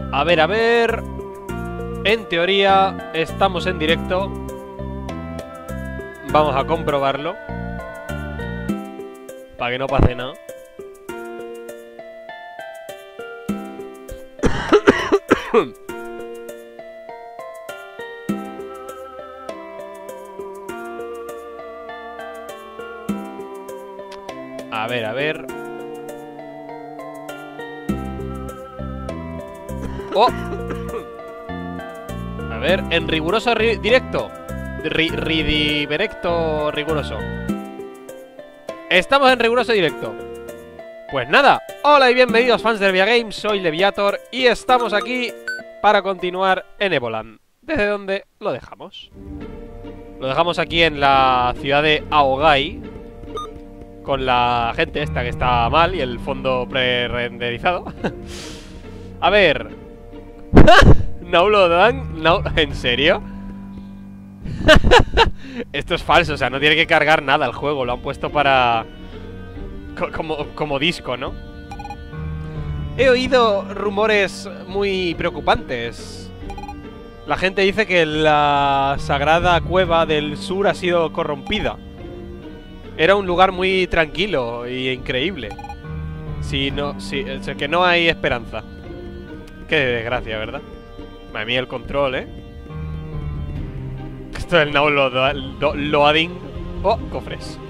A ver, a ver. En teoría estamos en directo. Vamos a comprobarlo. Para que no pase nada. A ver, a ver. ¡Oh! A ver, en riguroso directo. Directo riguroso. Estamos en riguroso directo. Pues nada, hola y bienvenidos fans de Levia Games, soy Leviator y estamos aquí para continuar en Evoland. ¿Desde dónde lo dejamos? Lo dejamos aquí en la ciudad de Aogai, con la gente esta que está mal y el fondo pre-renderizado. A ver. No lo dan. No, ¿en serio? Esto es falso, o sea, no tiene que cargar nada el juego. Lo han puesto para... Como disco, ¿no? He oído rumores muy preocupantes. La gente dice que la sagrada cueva del sur ha sido corrompida. Era un lugar muy tranquilo y increíble. Que no hay esperanza. Qué desgracia, ¿verdad? Madre mía, el control, ¿eh? Esto es el now loading. Oh, cofres.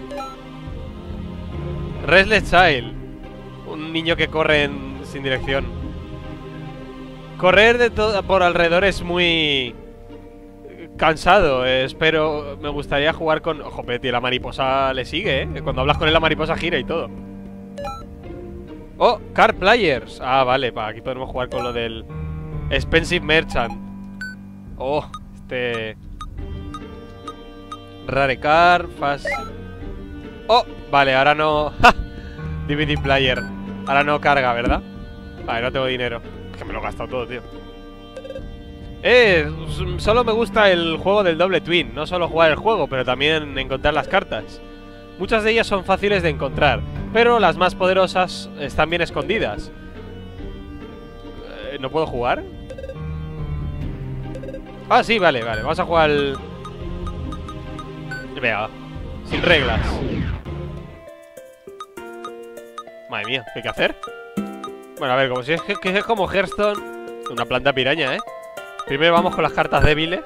Restless Child. Un niño que corre sin dirección. Correr por alrededor es muy... cansado, espero. Me gustaría jugar con... Ojo, Petty, la mariposa le sigue, ¿eh? Cuando hablas con él la mariposa gira y todo. Oh, Car Players. Ah, vale, aquí podemos jugar con lo del Expensive Merchant. Oh, Rare Car, Fast... Oh, vale, ahora no... DVD Player. Ahora no carga, ¿verdad? Vale, no tengo dinero. Es que me lo he gastado todo, tío. Solo me gusta el juego del doble twin. No solo jugar el juego, pero también encontrar las cartas. Muchas de ellas son fáciles de encontrar, pero las más poderosas están bien escondidas. ¿No puedo jugar? Ah, sí, vale, vale. Vamos a jugar al... Venga, sin reglas. Madre mía, ¿qué hay que hacer? Bueno, a ver, como si es que es como Hearthstone. Una planta piraña, ¿eh? Primero vamos con las cartas débiles.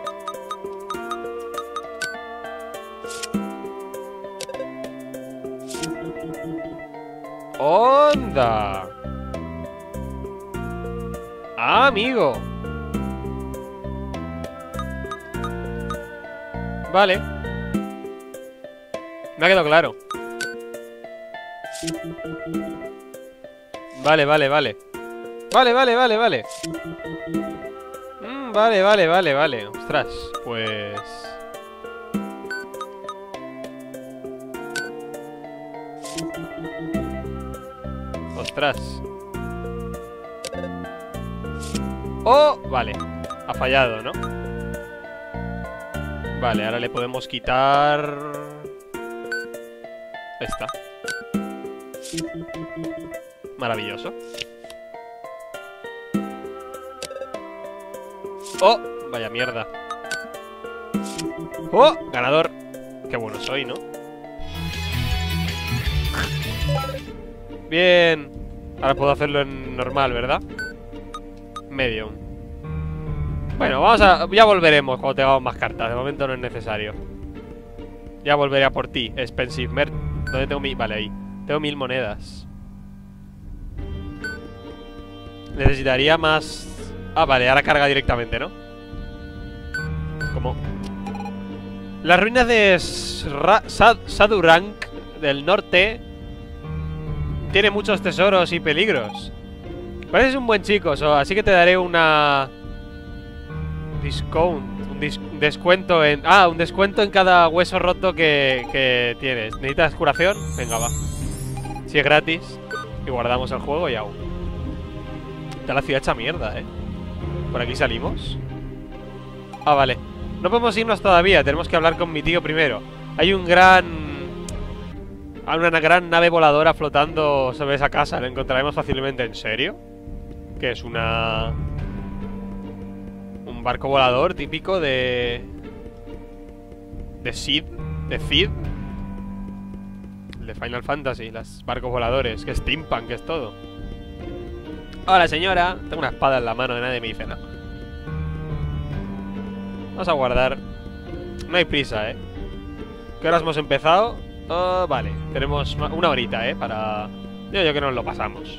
¡Onda! ¡Ah, amigo! Vale. Me ha quedado claro. Vale, vale, vale. Vale, vale, vale, vale. Vale, vale, vale, vale. Ostras, pues... Ostras. Oh, vale. Ha fallado, ¿no? Vale, ahora le podemos quitar... Esta. Maravilloso. ¡Oh! Vaya mierda. ¡Oh! Ganador. Qué bueno soy, ¿no? Bien. Ahora puedo hacerlo en normal, ¿verdad? Medium. Bueno, ya volveremos cuando tengamos más cartas. De momento no es necesario. Ya volveré a por ti, Expensive Merchant. ¿Dónde tengo mi...? Vale, ahí. Tengo 1000 monedas. Necesitaría más... Ah, vale, ahora carga directamente, ¿no? Como... Las ruinas de Sadurank del norte tiene muchos tesoros y peligros. Pareces un buen chico, así que te daré una... Un descuento en... Ah, un descuento en cada hueso roto que tienes. ¿Necesitas curación? Venga, va. Si es gratis. Y guardamos el juego y aún. Está la ciudad hecha mierda, ¿eh? ¿Por aquí salimos? Ah, vale. No podemos irnos todavía. Tenemos que hablar con mi tío primero. Hay una gran nave voladora flotando sobre esa casa. La encontraremos fácilmente. ¿En serio? que es un barco volador típico de Sid, de Final Fantasy, los barcos voladores, que es steampunk, que es todo. Hola señora, tengo una espada en la mano y nadie me dice nada. Vamos a guardar. No hay prisa, ¿Qué horas hemos empezado? Vale, tenemos una horita, para... Digo yo que nos lo pasamos.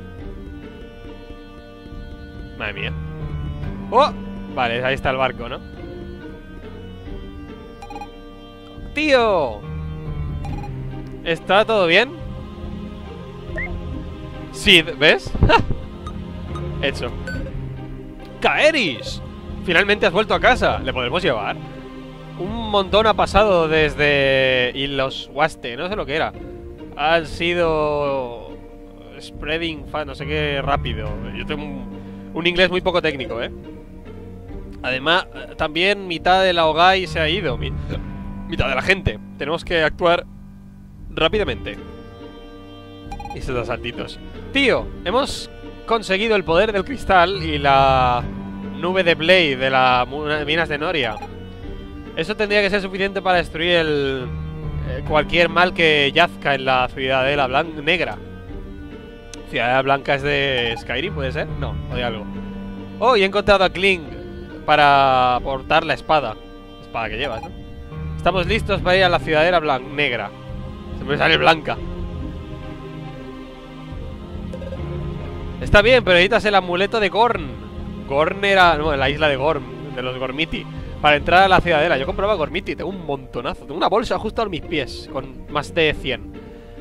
Madre mía. ¡Oh! Vale, ahí está el barco, ¿no? ¡Tío! ¿Está todo bien? Sid, ¿ves? Hecho. ¡Kaeris! Finalmente has vuelto a casa. ¿Le podremos llevar? Un montón ha pasado desde... Y los Waste, no sé lo que era. Han sido... Spreading fan, no sé qué, rápido. Yo tengo un inglés muy poco técnico, Además, también mitad de la Ogai se ha ido. Mitad de la gente. Tenemos que actuar rápidamente. Y esos dos saltitos. Tío, hemos conseguido el poder del cristal y la nube de Blade de las minas de Noria. Eso tendría que ser suficiente para destruir cualquier mal que yazca en la ciudadela negra. ¿Ciudadela blanca es de Skyrim, puede ser? No, o de algo. Oh, y he encontrado a Kling para portar la espada. La espada que llevas, ¿no? Estamos listos para ir a la ciudadela negra. Se me sale blanca. Está bien, pero necesitas el amuleto de Gorn. Gorn era... No, la isla de Gorm, de los Gormiti. Para entrar a la ciudadela. Yo compraba Gormiti, tengo un montonazo. Tengo una bolsa justo a mis pies, con más de 100.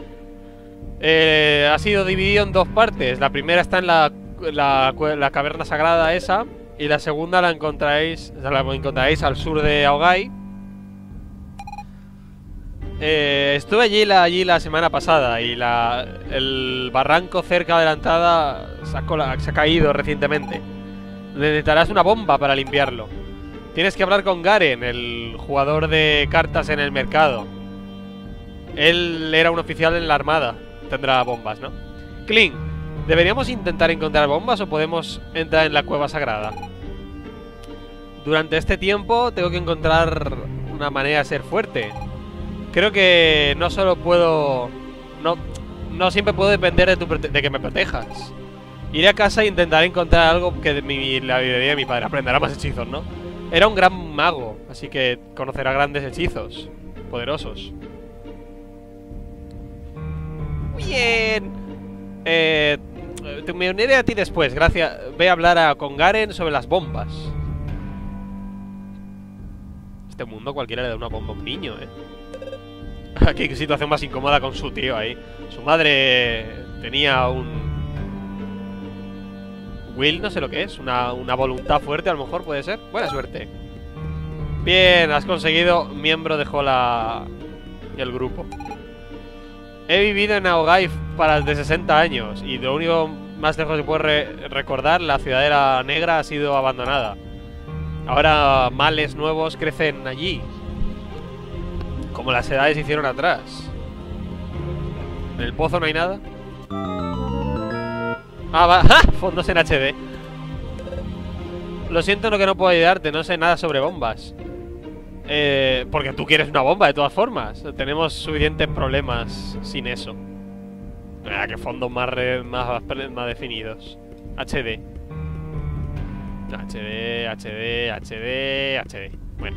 Ha sido dividido en dos partes. La primera está en la caverna sagrada esa. Y la segunda la encontraréis al sur de Aogai. Estuve allí la semana pasada. Y el barranco cerca de la entrada se ha caído recientemente. Necesitarás una bomba para limpiarlo. Tienes que hablar con Garen, el jugador de cartas en el mercado. Él era un oficial en la armada. Tendrá bombas, ¿no? Kling, ¿deberíamos intentar encontrar bombas o podemos entrar en la cueva sagrada? Durante este tiempo tengo que encontrar una manera de ser fuerte. Creo que no solo puedo... No siempre puedo depender de que me protejas. Iré a casa e intentaré encontrar algo que la librería de mi padre. Aprenderá más hechizos, ¿no? Era un gran mago, así que conocerá grandes hechizos poderosos. Bien. Me uniré a ti después, gracias. Ve a hablar con Garen sobre las bombas. Este mundo cualquiera le da una bomba a un niño, Qué situación más incómoda con su tío ahí. Su madre tenía un... Will, no sé lo que es. Una voluntad fuerte, a lo mejor puede ser. Buena suerte. Bien, has conseguido. Miembro dejó el grupo. He vivido en Aogai para el de 60 años. Y lo único más lejos que puedo recordar, la ciudadela negra ha sido abandonada. Ahora males nuevos crecen allí. Como las edades hicieron atrás. ¿En el pozo no hay nada? Ah, va. ¡Ja! Fondos en HD. Lo siento, que no puedo ayudarte. No sé nada sobre bombas. Porque tú quieres una bomba, de todas formas. Tenemos suficientes problemas sin eso. Mira, que fondos más definidos. HD. HD. Bueno.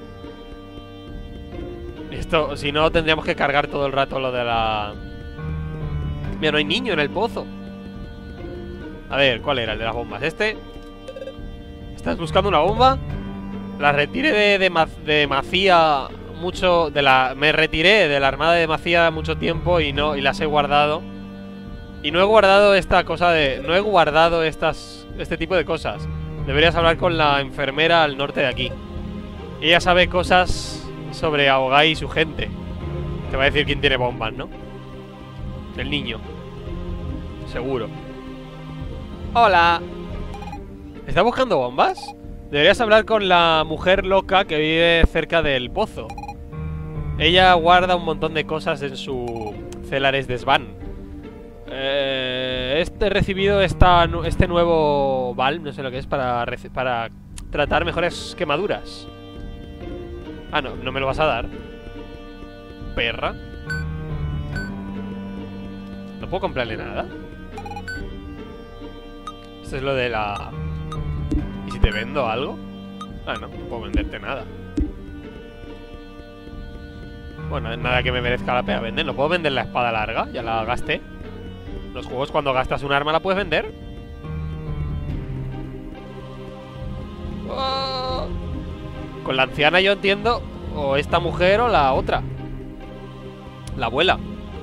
Esto, si no, tendríamos que cargar todo el rato lo de la... Mira, no hay niño en el pozo. A ver, ¿cuál era el de las bombas? ¿Este? ¿Estás buscando una bomba? La retiré de Macía mucho... Me retiré de la armada de Macía mucho tiempo y las he guardado. Y no he guardado esta cosa de... No he guardado este tipo de cosas. Deberías hablar con la enfermera al norte de aquí. Ella sabe cosas sobre Aogai y su gente. Te va a decir quién tiene bombas, ¿no? El niño. Seguro. Hola. ¿Estás buscando bombas? Deberías hablar con la mujer loca que vive cerca del pozo. Ella guarda un montón de cosas en su Celares Desván. he recibido este nuevo balm, no sé lo que es, para tratar mejores quemaduras. Ah, no, no me lo vas a dar. Perra. ¿No puedo comprarle nada? Esto es lo de la... ¿Y si te vendo algo? Ah, no puedo venderte nada. Bueno, nada que me merezca la pena vender. ¿No puedo vender la espada larga? Ya la gasté. Los juegos, cuando gastas un arma, la puedes vender. ¡Oh! Con la anciana yo entiendo o esta mujer o la otra, la abuela.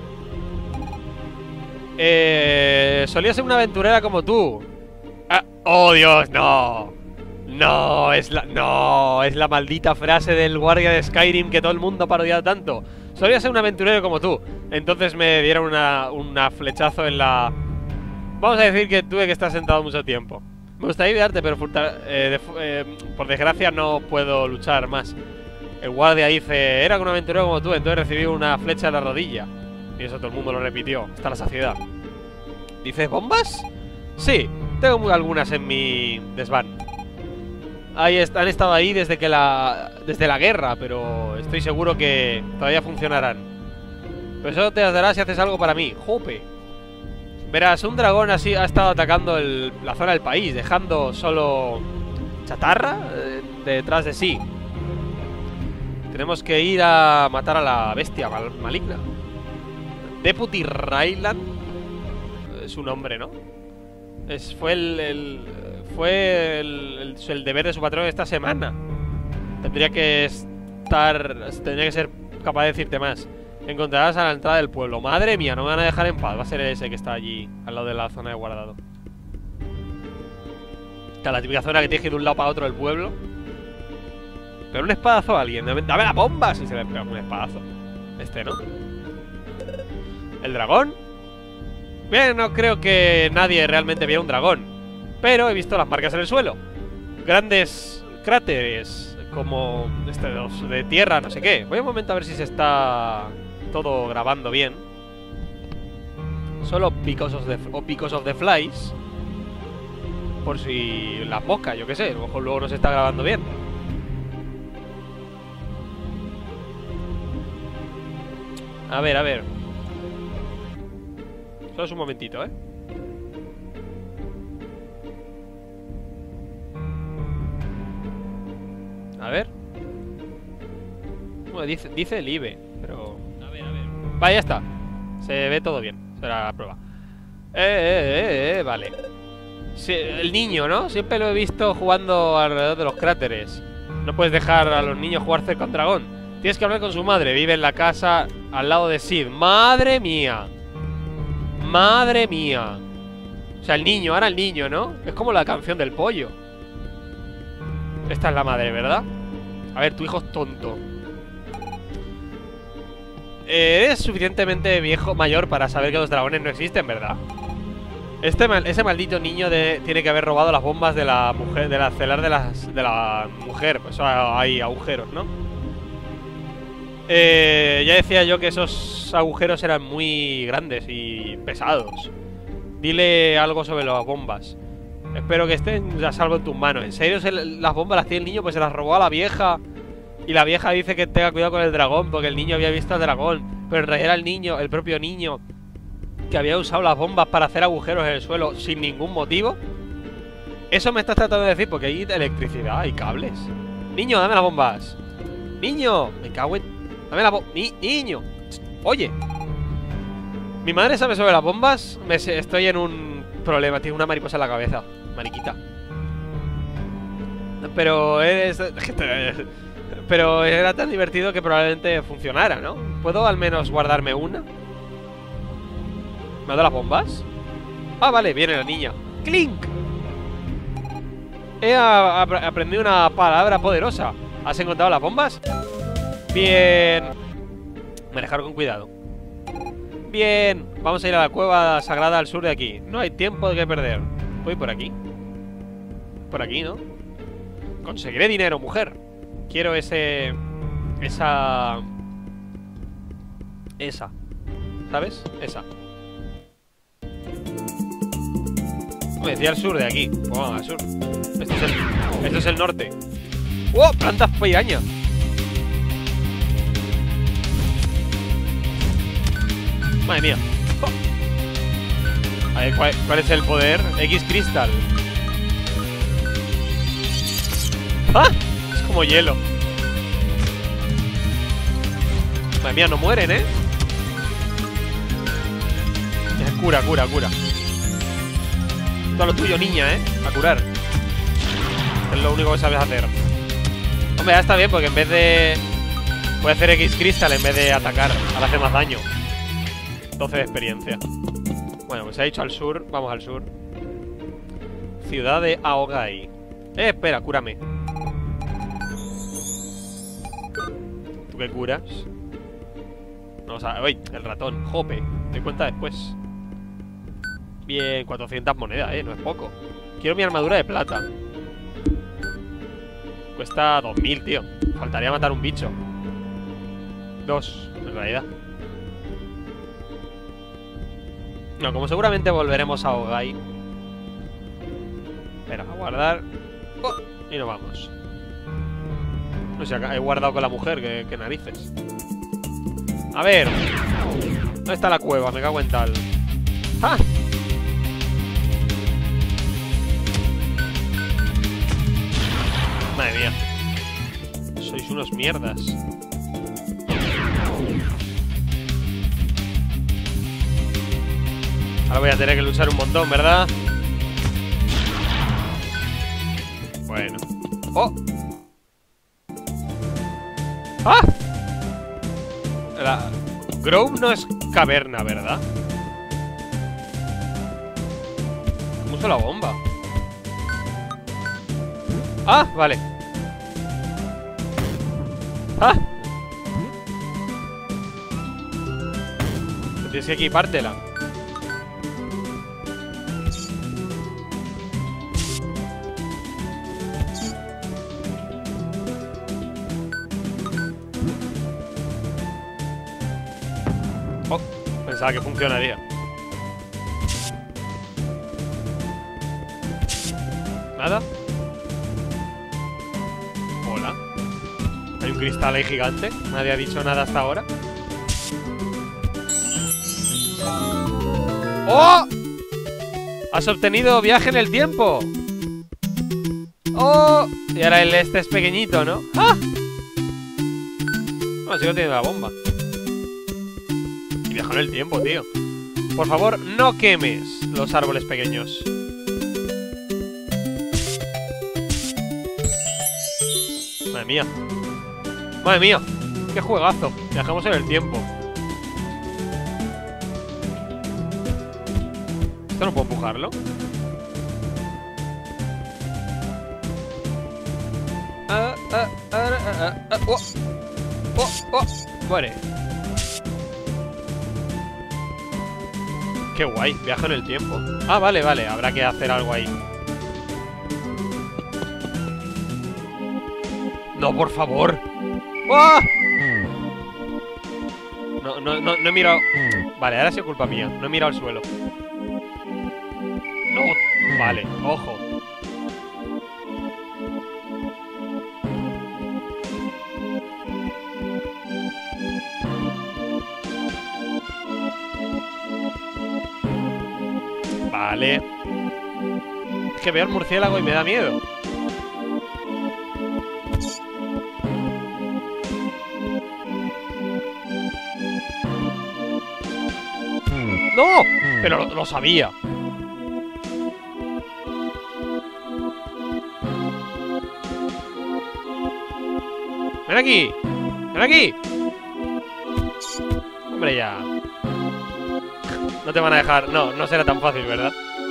Solía ser una aventurera como tú. Ah, ¡oh, Dios! ¡No! No, es la maldita frase del guardia de Skyrim que todo el mundo ha parodiado tanto. Solía ser un aventurero como tú. Entonces me dieron una flechazo en la... Vamos a decir que tuve que estar sentado mucho tiempo. Me gustaría ayudarte, pero por desgracia no puedo luchar más. El guardia dice: era un aventurero como tú, entonces recibí una flecha en la rodilla. Y eso todo el mundo lo repitió, hasta la saciedad. ¿Dices bombas? Sí, tengo algunas en mi desván. Han estado ahí desde la guerra, pero estoy seguro que todavía funcionarán. Pero eso te las darás si haces algo para mí. ¡Jope! Verás, un dragón así ha estado atacando la zona del país, dejando solo chatarra detrás de sí. Tenemos que ir a matar a la bestia maligna. Deputy Ryland es su nombre, ¿no? Fue el deber de su patrón esta semana. Tendría que ser capaz de decirte más. Encontrarás a la entrada del pueblo. Madre mía, no me van a dejar en paz. Va a ser ese que está allí, al lado de la zona de guardado. Está la típica zona que tienes que ir de un lado para otro del pueblo. Pero un espadazo a alguien. ¡Dame la bomba! Si se le pega un espadazo. ¿No? ¿El dragón? Bien, no creo que nadie realmente viera un dragón. Pero he visto las marcas en el suelo. Grandes cráteres, como de tierra, no sé qué. Voy un momento a ver si se está todo grabando bien. Solo because of the flies. Por si las moscas, yo qué sé. A lo mejor luego no se está grabando bien. A ver. Solo es un momentito, ¿eh? A ver. Bueno, dice el IBE, pero... A ver. Vale, ya está. Se ve todo bien. Será la prueba. Vale. Sí, el niño, ¿no? Siempre lo he visto jugando alrededor de los cráteres. No puedes dejar a los niños jugar cerca a un dragón. Tienes que hablar con su madre. Vive en la casa al lado de Sid. ¡Madre mía! ¡Madre mía! O sea, el niño, ahora el niño, ¿no? Es como la canción del pollo. Esta es la madre, ¿verdad? A ver, tu hijo es tonto. Eres suficientemente mayor para saber que los dragones no existen, ¿verdad? Ese maldito niño tiene que haber robado las bombas de la mujer, de la celar de la mujer. Pues hay agujeros, ¿no? Ya decía yo que esos agujeros eran muy grandes y pesados. Dile algo sobre las bombas. Espero que estén a salvo en tus manos. ¿En serio las bombas las tiene el niño? Pues se las robó a la vieja. Y la vieja dice que tenga cuidado con el dragón, porque el niño había visto al dragón. Pero en realidad era el niño, el propio niño, que había usado las bombas para hacer agujeros en el suelo sin ningún motivo. Eso me estás tratando de decir, porque hay electricidad, hay cables. Niño, dame las bombas. Niño, me cago en... Dame la bomba. Niño. Oye. Mi madre sabe sobre las bombas. Estoy en un problema. Tengo una mariposa en la cabeza. Mariquita. Pero Pero era tan divertido que probablemente funcionara, ¿no? ¿Puedo al menos guardarme una? ¿Me ha dado las bombas? Ah, vale, viene la niña. ¡Clink! He aprendido una palabra poderosa. ¿Has encontrado las bombas? Bien. Manejar con cuidado. Bien. Vamos a ir a la cueva sagrada al sur de aquí. No hay tiempo que perder. Voy por aquí. Por aquí, ¿no? Conseguiré dinero, mujer. Quiero esa. ¿Sabes? Esa. Me decía el sur de aquí. Pues vamos al sur. Esto es el norte. ¡Oh! Plantas piraña. Madre mía. Oh. A ver, ¿cuál es el poder? X Crystal. ¡Ah! Es como hielo. Madre mía, no mueren, ¿eh? Cura. Todo lo tuyo, niña, ¿eh? A curar. Es lo único que sabes hacer. Hombre, ya está bien, porque en vez de... puede hacer X Crystal en vez de atacar. Ahora hace más daño. 12 de experiencia. Bueno, pues se ha dicho al sur. Vamos al sur. Ciudad de Aogai. Espera, cúrame. ¿Tú qué curas? No, o sea, uy, el ratón. Jope. Te cuenta después. Bien, 400 monedas, no es poco. Quiero mi armadura de plata. Cuesta 2000, tío. Faltaría matar un bicho. 2, en realidad. No, como seguramente volveremos a Aogai. Espera, a guardar. Oh, y nos vamos. No sé, he guardado con la mujer, que narices. A ver. ¿Dónde está la cueva? Me cago en tal. ¡Ah! Madre mía. Sois unos mierdas. Ahora voy a tener que luchar un montón, ¿verdad? Bueno. ¡Oh! ¡Ah! La Grove no es caverna, ¿verdad? ¿Cómo uso la bomba? ¡Ah! Vale. ¡Ah! Tienes que equipártela. Oh, pensaba que funcionaría. ¿Nada? Hola. Hay un cristal ahí gigante. Nadie ha dicho nada hasta ahora. ¡Oh! Has obtenido viaje en el tiempo. ¡Oh! Y ahora este es pequeñito, ¿no? ¡Ah! No, sigo teniendo la bomba. Y viajo en el tiempo, tío. Por favor, no quemes los árboles pequeños. Madre mía. Madre mía. Qué juegazo. Viajamos en el tiempo. ¿Esto no puedo empujarlo? Muere. Qué guay, viajo en el tiempo. Ah, vale, vale, habrá que hacer algo ahí. No, por favor. ¡Oh! No he mirado. Vale, ahora ha sido culpa mía. No he mirado el suelo. No, vale, ojo. Vale. Es que veo el murciélago y me da miedo. ¡No! Pero lo sabía. ¡Ven aquí! ¡Ven aquí! Hombre, ya. No te van a dejar. No, no será tan fácil, ¿verdad?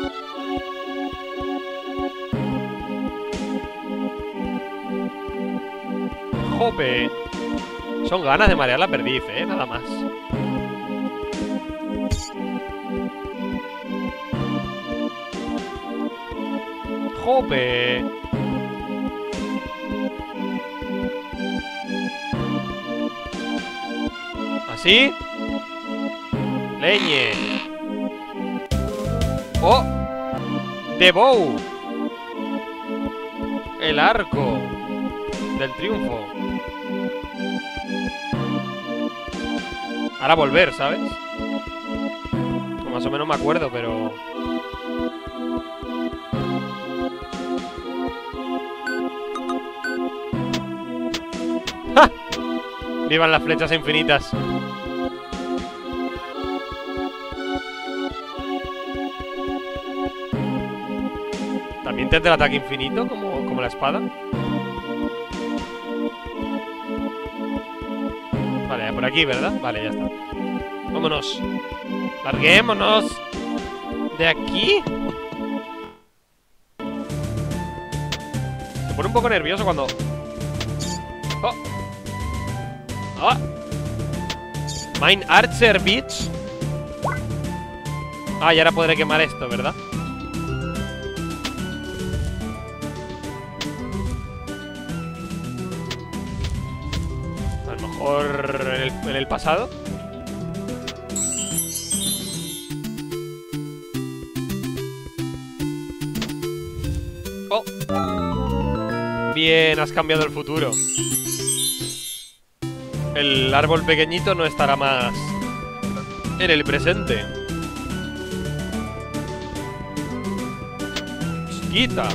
¡Jope! Son ganas de marear la perdiz, nada más. ¡Jope! ¿Así? ¡Leñe! ¡Oh! The Bow. El arco del triunfo. Ahora volver, ¿sabes? Más o menos me acuerdo, pero... ¡Ja! ¡Vivan las flechas infinitas! ¿También tendrá ataque infinito como la espada? Vale, por aquí, ¿verdad? Vale, ya está. Vámonos. Larguémonos de aquí. Se pone un poco nervioso cuando... ¡Oh! ¡Oh! Mine Archer Beach. Ah, y ahora podré quemar esto, ¿verdad? A lo mejor en el pasado. Oh. Bien, has cambiado el futuro. El árbol pequeñito no estará más en el presente. Chiquita.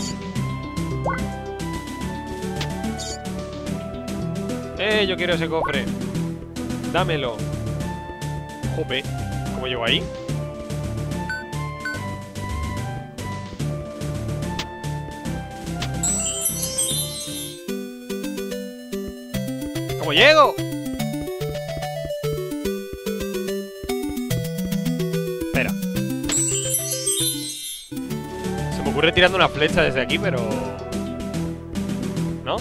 Yo quiero ese cofre. Dámelo. Jope, ¿cómo llego ahí? ¿Cómo llego? Espera. Se me ocurre tirando una flecha desde aquí, pero... ¿no?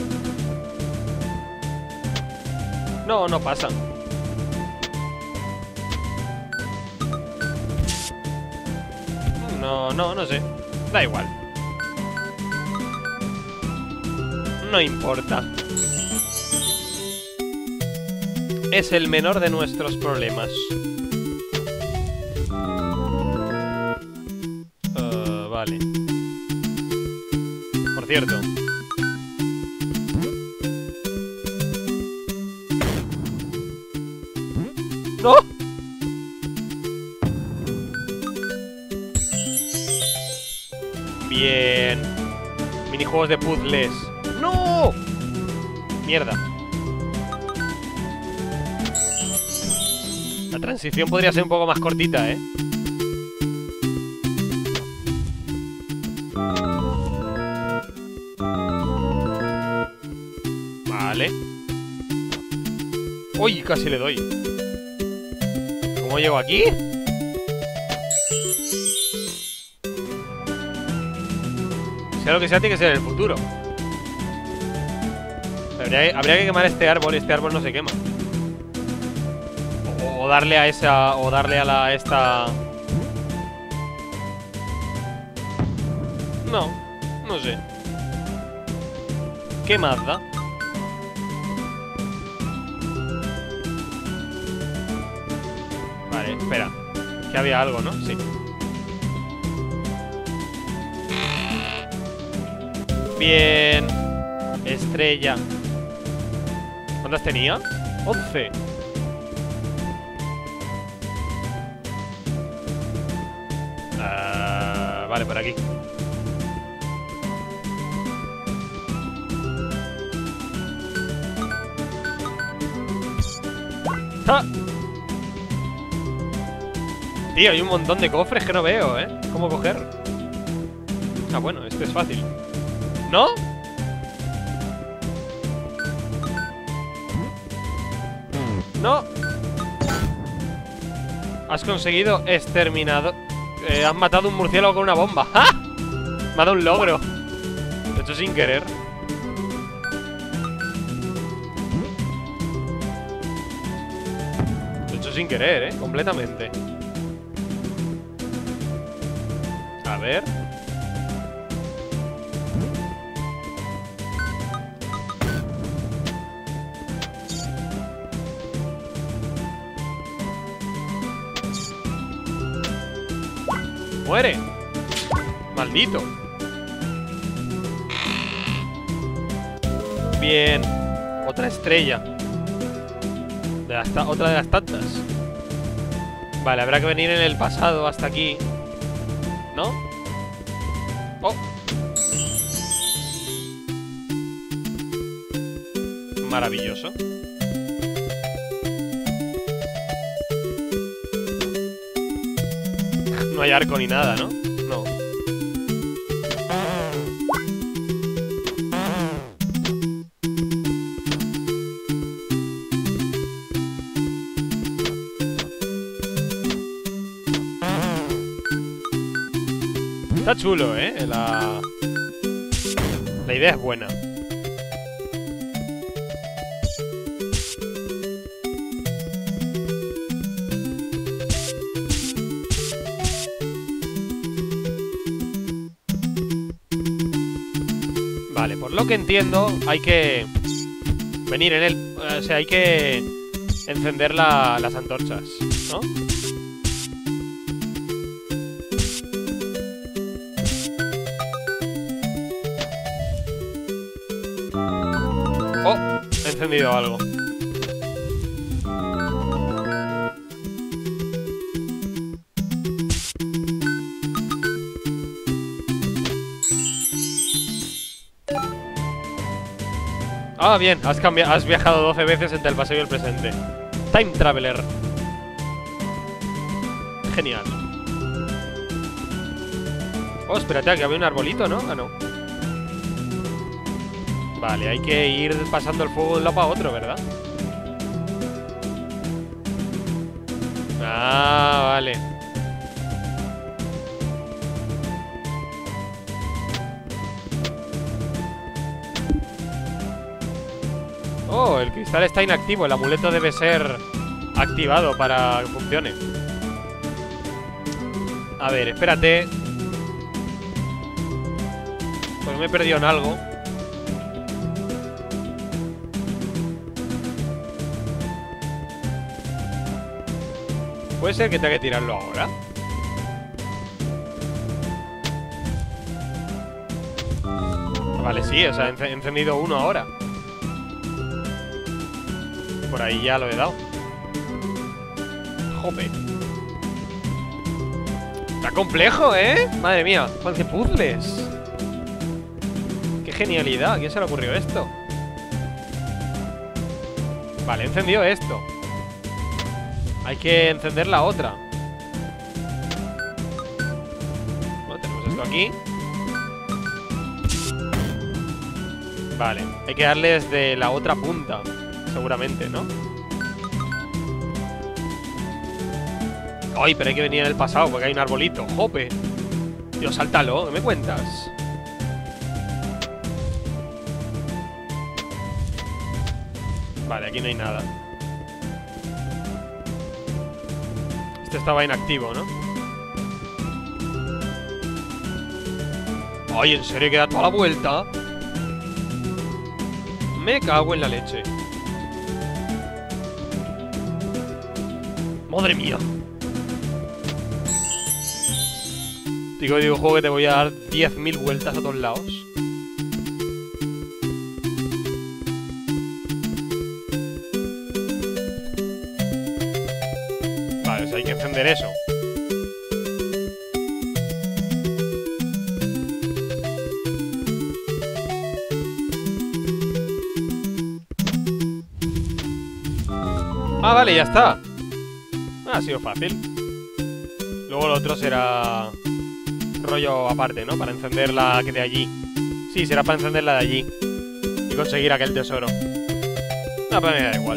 No, no pasa. No sé. Da igual. No importa. Es el menor de nuestros problemas. Vale. Por cierto. ¡No! Bien. Minijuegos de puzzles. ¡No! Mierda. La transición podría ser un poco más cortita, ¿eh? Vale. ¡Uy! Casi le doy. ¿Cómo llego aquí? Sea lo que sea, tiene que ser en el futuro. Habría que quemar este árbol. Este árbol no se quema. O darle a esa... O darle a la... esta... No sé. ¿Qué más da? Vale, espera. Que había algo, ¿no? Sí. Bien. Estrella. ¿Cuántas tenía? 11. Vale, por aquí. ¡Ah! Tío, hay un montón de cofres que no veo, ¿eh? ¿Cómo coger? Ah, bueno, esto es fácil. ¿No? No. Has conseguido exterminado. Has matado un murciélago con una bomba. ¡Ja! Me ha dado un logro. Lo he hecho sin querer. Lo he hecho sin querer, completamente. A ver. Muere. Maldito. Bien. Otra estrella. Otra de las tantas. Vale, habrá que venir en el pasado hasta aquí, ¿no? Oh. Maravilloso. No hay arco ni nada, ¿no? No. Está chulo, ¿eh? La idea es buena. Vale, por lo que entiendo, hay que venir en el... O sea, hay que encender las antorchas, ¿no? Oh, he encendido algo. Ah, bien, has viajado 12 veces entre el pasado y el presente. Time Traveler. Genial. Oh, espérate, que había un arbolito, ¿no? Ah, no. Vale, hay que ir pasando el fuego de un lado para otro, ¿verdad? Ah, vale. Oh, el cristal está inactivo. El amuleto debe ser activado para que funcione. A ver, espérate. Pues me he perdido en algo. ¿Puede ser que tenga que tirarlo ahora? Vale, sí, o sea, he encendido uno ahora. Por ahí ya lo he dado. Jope. Está complejo, ¿eh? Madre mía, qué puzzles. Qué genialidad, ¿a quién se le ocurrió esto? Vale, he encendido esto. Hay que encender la otra. Bueno, tenemos esto aquí. Vale, hay que darle desde la otra punta, seguramente, ¿no? Ay, pero hay que venir en el pasado porque hay un arbolito. ¡Jope! Dios, sáltalo, ¿qué me cuentas? Vale, aquí no hay nada. Este estaba inactivo, ¿no? Ay, ¿en serio que da toda la vuelta? Me cago en la leche. ¡Madre mía! Digo, juego que te voy a dar 10.000 vueltas a todos lados. Vale, o sea, hay que encender eso. Ah, vale, ya está. Ha sido fácil. Luego lo otro será rollo aparte, ¿no? Para encender la que de allí. Sí, será para encender la de allí y conseguir aquel tesoro. No, pero me da igual.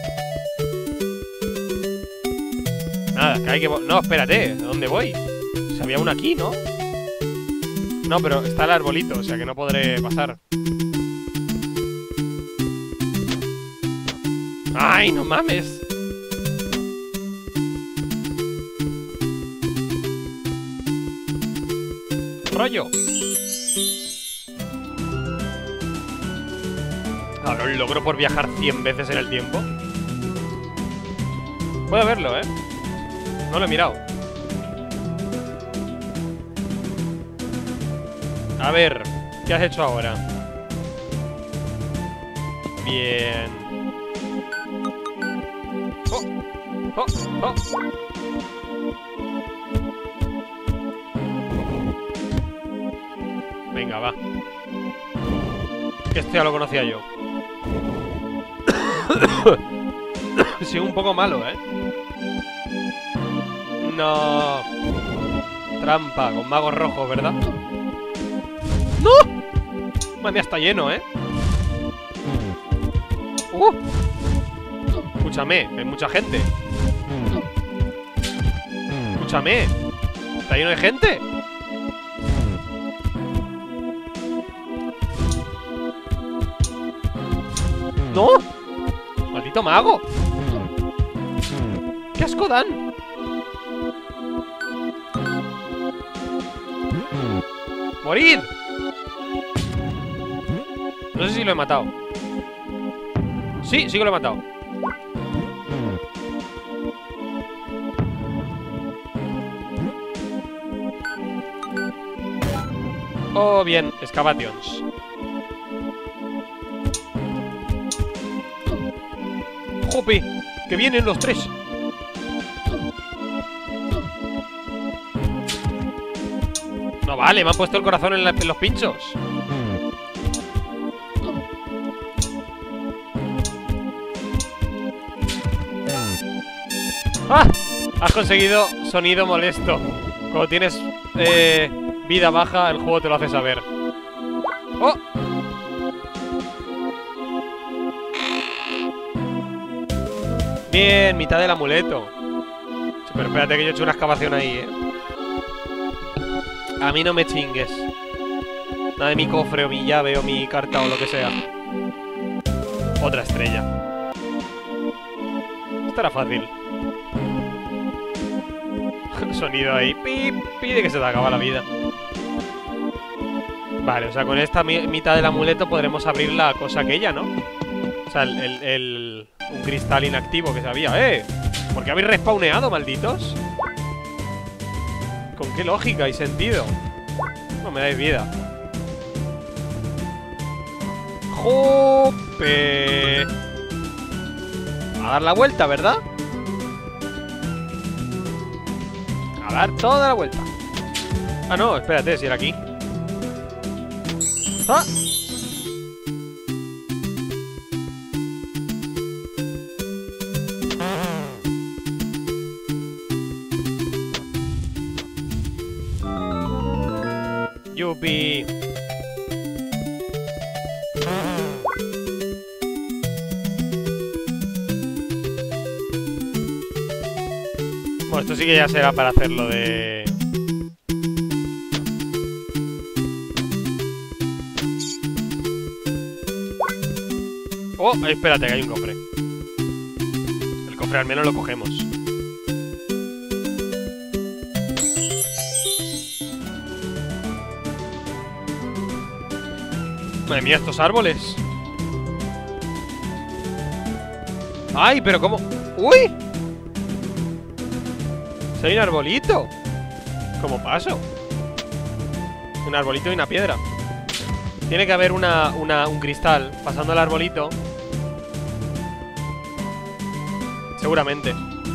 Nada, que hay que... No, espérate, ¿a dónde voy? Si había uno aquí, ¿no? No, pero está el arbolito, o sea que no podré pasar. ¡Ay, no mames! ¡Rollo! Ahora lo logro por viajar 100 veces en el tiempo. Puedo verlo, ¿eh? No lo he mirado. A ver, ¿qué has hecho ahora? Bien. ¡Oh! ¡Oh! ¡Oh! Venga, va. Que esto ya lo conocía yo. Sí, un poco malo, ¿eh? No. Trampa, con magos rojos, ¿verdad? ¡No! Madre mía, está lleno, ¿eh? Escúchame, hay mucha gente. Escúchame, ¿está lleno de gente? ¡No! ¡Maldito mago! ¡Qué asco dan! ¡Morid! No sé si lo he matado. Sí, sí que lo he matado. Oh, bien, Excavations. ¡Jope! ¡Que vienen los tres! No vale, me han puesto el corazón en los pinchos. ¡Ah! Has conseguido sonido molesto. Cuando tienes vida baja, el juego te lo hace saber. ¡Oh! Bien, mitad del amuleto. Pero espérate que yo he hecho una excavación ahí, A mí no me chingues. Nada de mi cofre o mi llave o mi carta o lo que sea. Otra estrella. Esto era fácil. Sonido ahí. Pip, pide que se te acaba la vida. Vale, o sea, con esta mitad del amuleto podremos abrir la cosa aquella, ¿no? O sea, un cristal inactivo que se había. ¿Por qué habéis respawneado, malditos? ¿Con qué lógica y sentido? No me dais vida. ¡Jope! A dar la vuelta, ¿verdad? A dar toda la vuelta. Ah, no, espérate, si era aquí. ¡Ah! ¡Yupi! Bueno, esto sí que ya será para hacerlo de... Oh, espérate, que hay un cofre. El cofre al menos lo cogemos. Madre mía, estos árboles. ¡Ay, pero cómo! ¡Uy! ¡Soy un arbolito! ¿Cómo paso? Un arbolito y una piedra. Tiene que haber un cristal pasando el arbolito. Seguramente.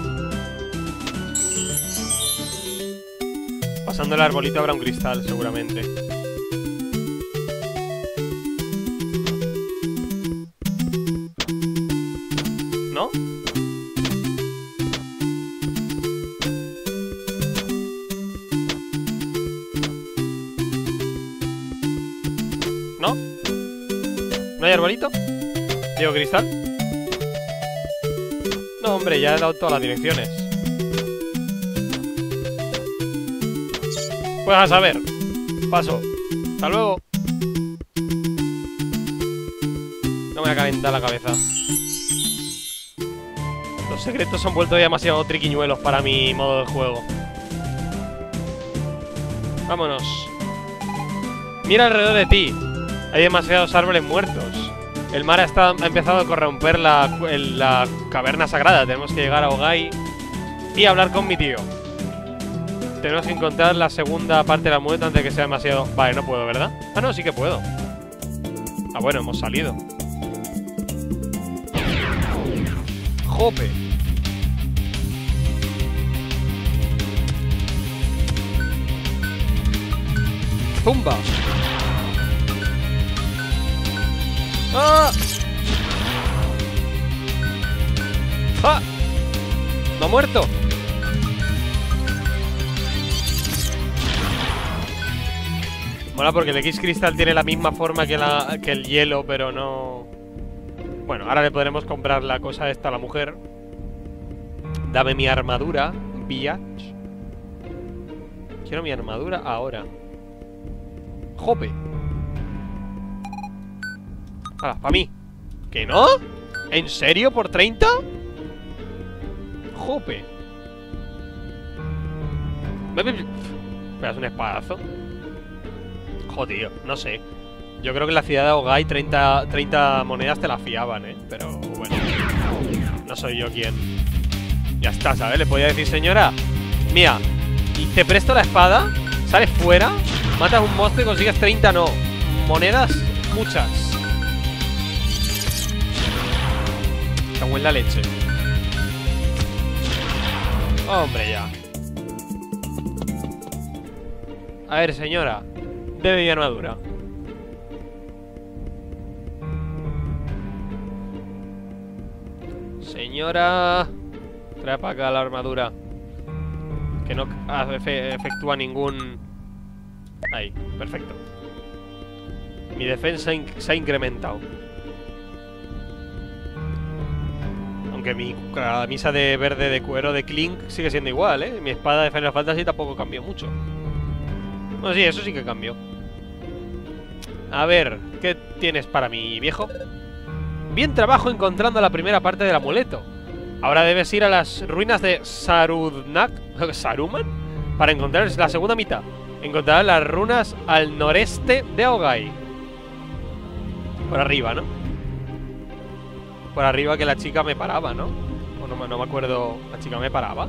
Pasando el arbolito habrá un cristal, seguramente. ¿No? ¿No? ¿No hay arbolito? ¿Digo cristal? No, hombre, ya he dado todas las direcciones. Pues a saber. Paso. Hasta luego. No me voy a calentar la cabeza. Los secretos se han vuelto demasiado triquiñuelos para mi modo de juego. Vámonos. Mira alrededor de ti. Hay demasiados árboles muertos. El mar ha empezado a corromper la caverna sagrada. Tenemos que llegar a Ogai y hablar con mi tío. Tenemos que encontrar la segunda parte de la mueta antes de que sea demasiado... Vale, no puedo, ¿verdad? Ah, no, sí que puedo. Ah, bueno, hemos salido. Jope. Zumba. ¡Ah! ¡Ah! ¡No ha muerto! Mola porque el X-Crystal tiene la misma forma que el hielo, pero no... Bueno, ahora le podremos comprar la cosa esta a la mujer. Dame mi armadura, biatch. Quiero mi armadura ahora. Jope. Ah, para mí. ¿Que no? ¿En serio? ¿Por 30? Jope. ¿Me das un espadazo? Joder, tío, no sé. Yo creo que en la ciudad de Aogai 30 monedas te la fiaban, ¿eh? Pero bueno, no soy yo quien. Ya está, ¿sabes? Le podía decir, señora, mira, te presto la espada, sales fuera, matas un monstruo y consigues 30, no. Monedas, muchas. Cago en la leche. Hombre, ya. A ver, señora, debe mi armadura. Señora, trae para acá la armadura. Que no efectúa ningún... Ahí, perfecto. Mi defensa se ha incrementado. Aunque mi camisa de verde de cuero de Clink sigue siendo igual, ¿eh? Mi espada de Final Fantasy tampoco cambió mucho. Bueno, sí, eso sí que cambió. A ver, ¿qué tienes para mí, viejo? Bien trabajo encontrando la primera parte del amuleto. Ahora debes ir a las ruinas de Saruman para encontrar la segunda mitad. Encontrarás las runas al noreste de Aogai. Por arriba, ¿no? Por arriba que la chica me paraba, ¿no? O no me acuerdo. ¿La chica me paraba?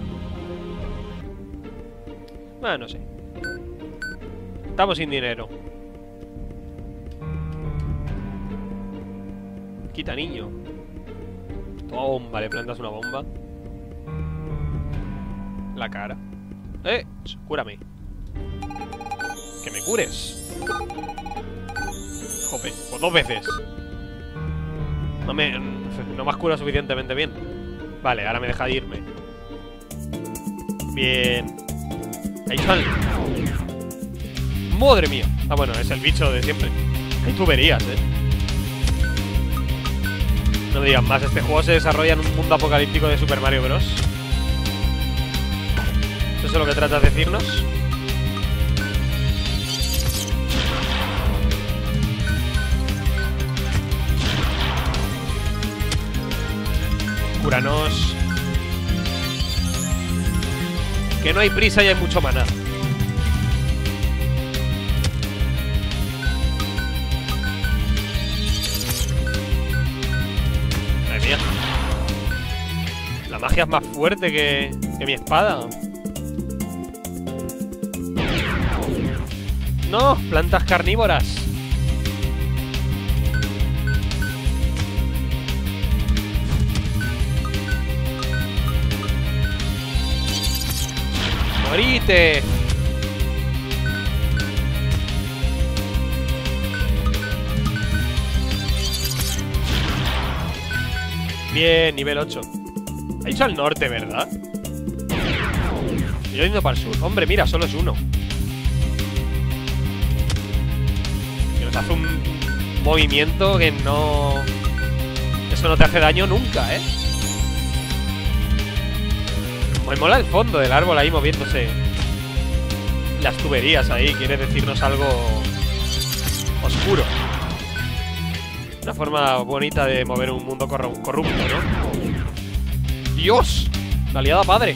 Bueno, no sé. Estamos sin dinero. Quita, niño. Toma, le plantas una bomba. La cara. Cúrame. Que me cures. Jope, pues 2 veces. No me has curado suficientemente bien. Vale, ahora me deja de irme. Bien. Ahí sale. ¡Madre mía! Ah, bueno, es el bicho de siempre. Hay tuberías, No me digan más, este juego se desarrolla en un mundo apocalíptico de Super Mario Bros. ¿Eso es lo que tratas de decirnos? Cúranos. Que no hay prisa y hay mucho maná. Madre mía. La magia es más fuerte que mi espada. No, plantas carnívoras. ¡Morite! Bien, nivel 8. Ha dicho al norte, ¿verdad? Yo he ido para el sur. Hombre, mira, solo es uno. Que nos hace un movimiento que no... Eso no te hace daño nunca, ¿eh? Me mola el fondo del árbol ahí moviéndose. Las tuberías ahí, quiere decirnos algo oscuro. Una forma bonita de mover un mundo corrupto, ¿no? ¡Dios! La liada padre.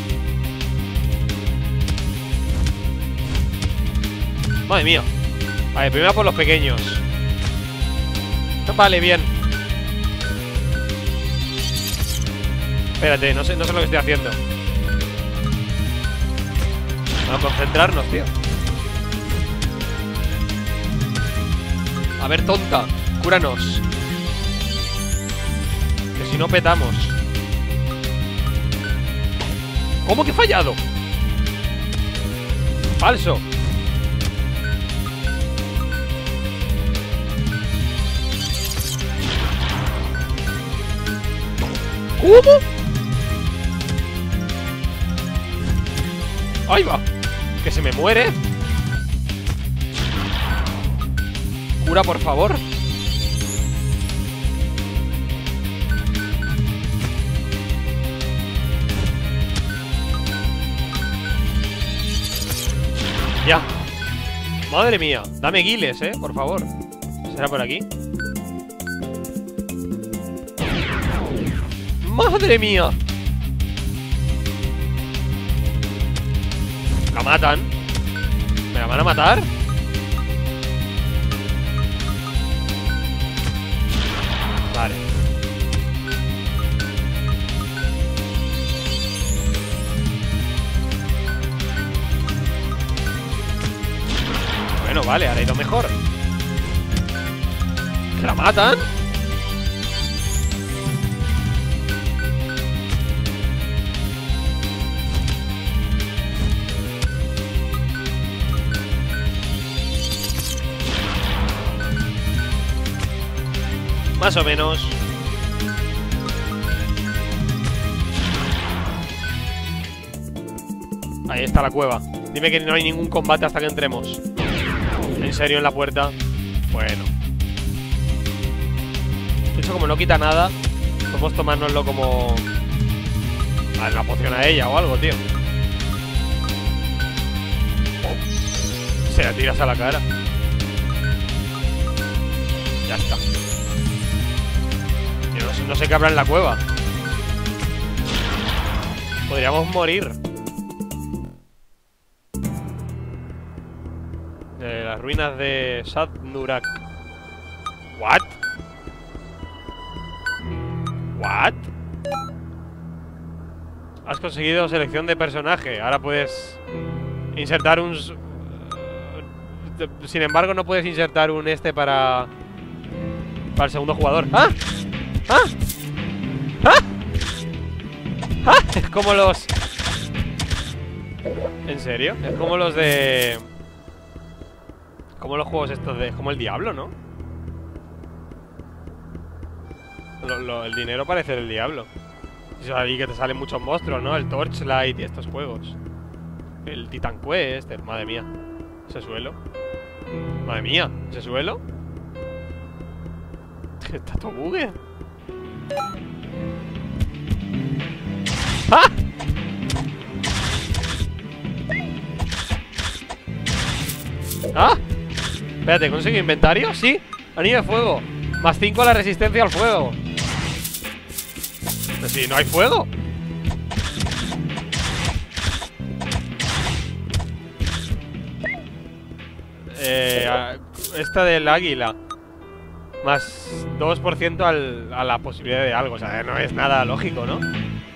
Madre mía. Vale, primero por los pequeños. Vale, bien. Espérate, no sé lo que estoy haciendo. A concentrarnos, tío. A ver, tonta, cúranos. Que si no petamos. ¿Cómo que he fallado? Falso. ¿Cómo? ¡Ahí va! ¡Que se me muere! Cura, por favor. Ya. Madre mía. Dame guiles, por favor. ¿Será por aquí? ¡Madre mía! ¿La matan? ¿Me la van a matar? Vale. Bueno, vale, ahora ha ido mejor. ¿Que la matan? Más o menos. Ahí está la cueva. Dime que no hay ningún combate hasta que entremos. ¿En serio en la puerta? Bueno. De hecho, como no quita nada, podemos tomárnoslo como... a la poción a ella o algo, tío. Se la tiras a la cara. Ya está. Yo no sé qué habrá en la cueva. Podríamos morir. De las ruinas de Sad-Nurak. ¿What? ¿What? Has conseguido selección de personaje. Ahora puedes insertar un... Sin embargo, no puedes insertar un para el segundo jugador. ¡Ah! ¡Ah! ¡Ah! ¡Ah! Es como los... ¿En serio? Es como los de... Como los juegos estos de... Es como el Diablo, ¿no? El dinero parece el Diablo. Y ahí que te salen muchos monstruos, ¿no? El Torchlight y estos juegos. El Titan Quest, madre mía. Ese suelo. Madre mía, ese suelo. Está todo bugue. ¡Ah! ¡Ah! Espérate, ¿consigo inventario? Sí, anillo de fuego. Más 5 a la resistencia al fuego. Pero si no hay fuego. Esta del águila. Más 2% a la posibilidad de algo. O sea, no es nada lógico, ¿no?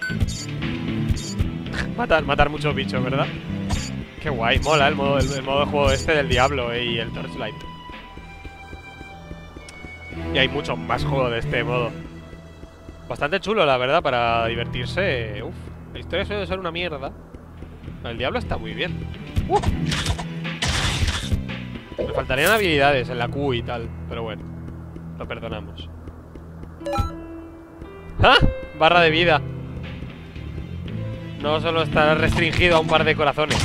Matar muchos bichos, ¿verdad? Qué guay, mola el modo de juego este del Diablo y el Torchlight. Y hay mucho más juego de este modo. Bastante chulo, la verdad, para divertirse. Uf, la historia suele ser una mierda. El Diablo está muy bien. Me faltarían habilidades en la Q y tal, pero bueno, lo perdonamos. ¡Ah! Barra de vida. No solo estará restringido a un par de corazones.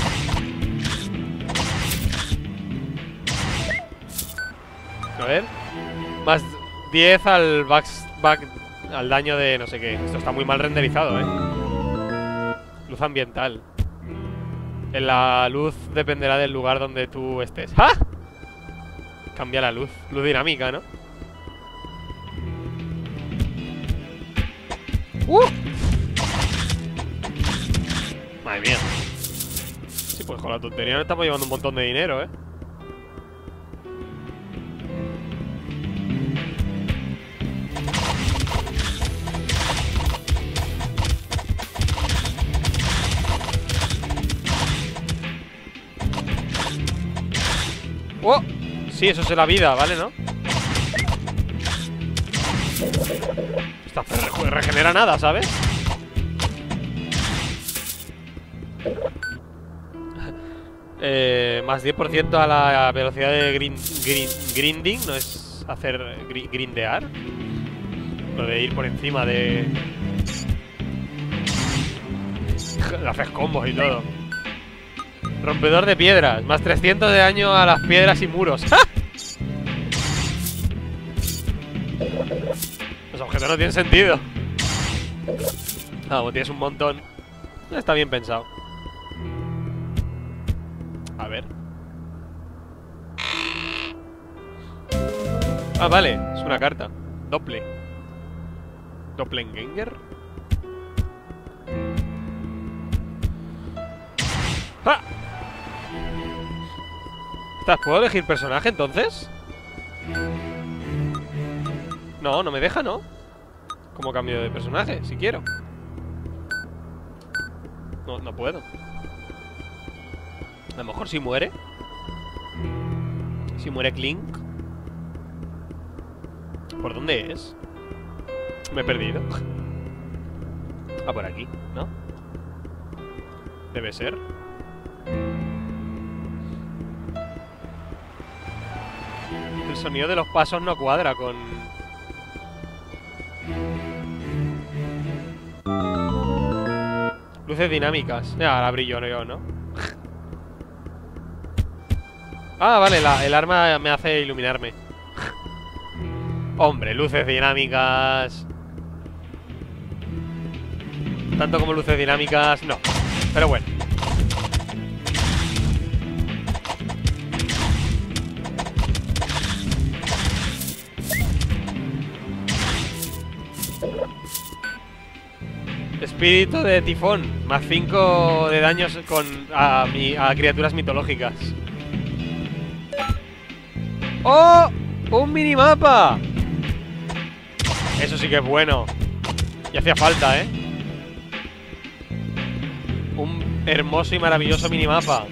A ver. Más 10 al al daño de no sé qué. Esto está muy mal renderizado, Luz ambiental. En la luz dependerá del lugar donde tú estés. ¡Ah! Cambia la luz. Luz dinámica, ¿no? Madre mía. Sí, pues con la tontería nos estamos llevando un montón de dinero, ¡Oh! Sí, eso es la vida, ¿vale? ¿No? Esta regenera nada, ¿sabes? Más 10% a la velocidad de grinding. No es hacer grindear. Lo de ir por encima de... haces combos y todo. Rompedor de piedras. Más 300 de daño a las piedras y muros. ¡Ja! Los objetos no tienen sentido. Como tienes un montón. Está bien pensado. A ver. Ah, vale. Es una carta. Doppelganger. ¡Ah! ¿Puedo elegir personaje entonces? No, no me deja, ¿no? ¿Cómo cambio de personaje? Si quiero. No, no puedo. A lo mejor si muere. Si muere Clink. ¿Por dónde es? Me he perdido. Ah, por aquí, ¿no? Debe ser. El sonido de los pasos no cuadra con... Luces dinámicas. Ya, la brillo yo, ¿no? Ah, vale, el arma me hace iluminarme. Hombre, luces dinámicas. Tanto como luces dinámicas, no. Pero bueno. Espíritu de tifón. Más 5 de daños a criaturas mitológicas. ¡Oh! ¡Un minimapa! Eso sí que es bueno. Y hacía falta, ¿eh? Un hermoso y maravilloso minimapa.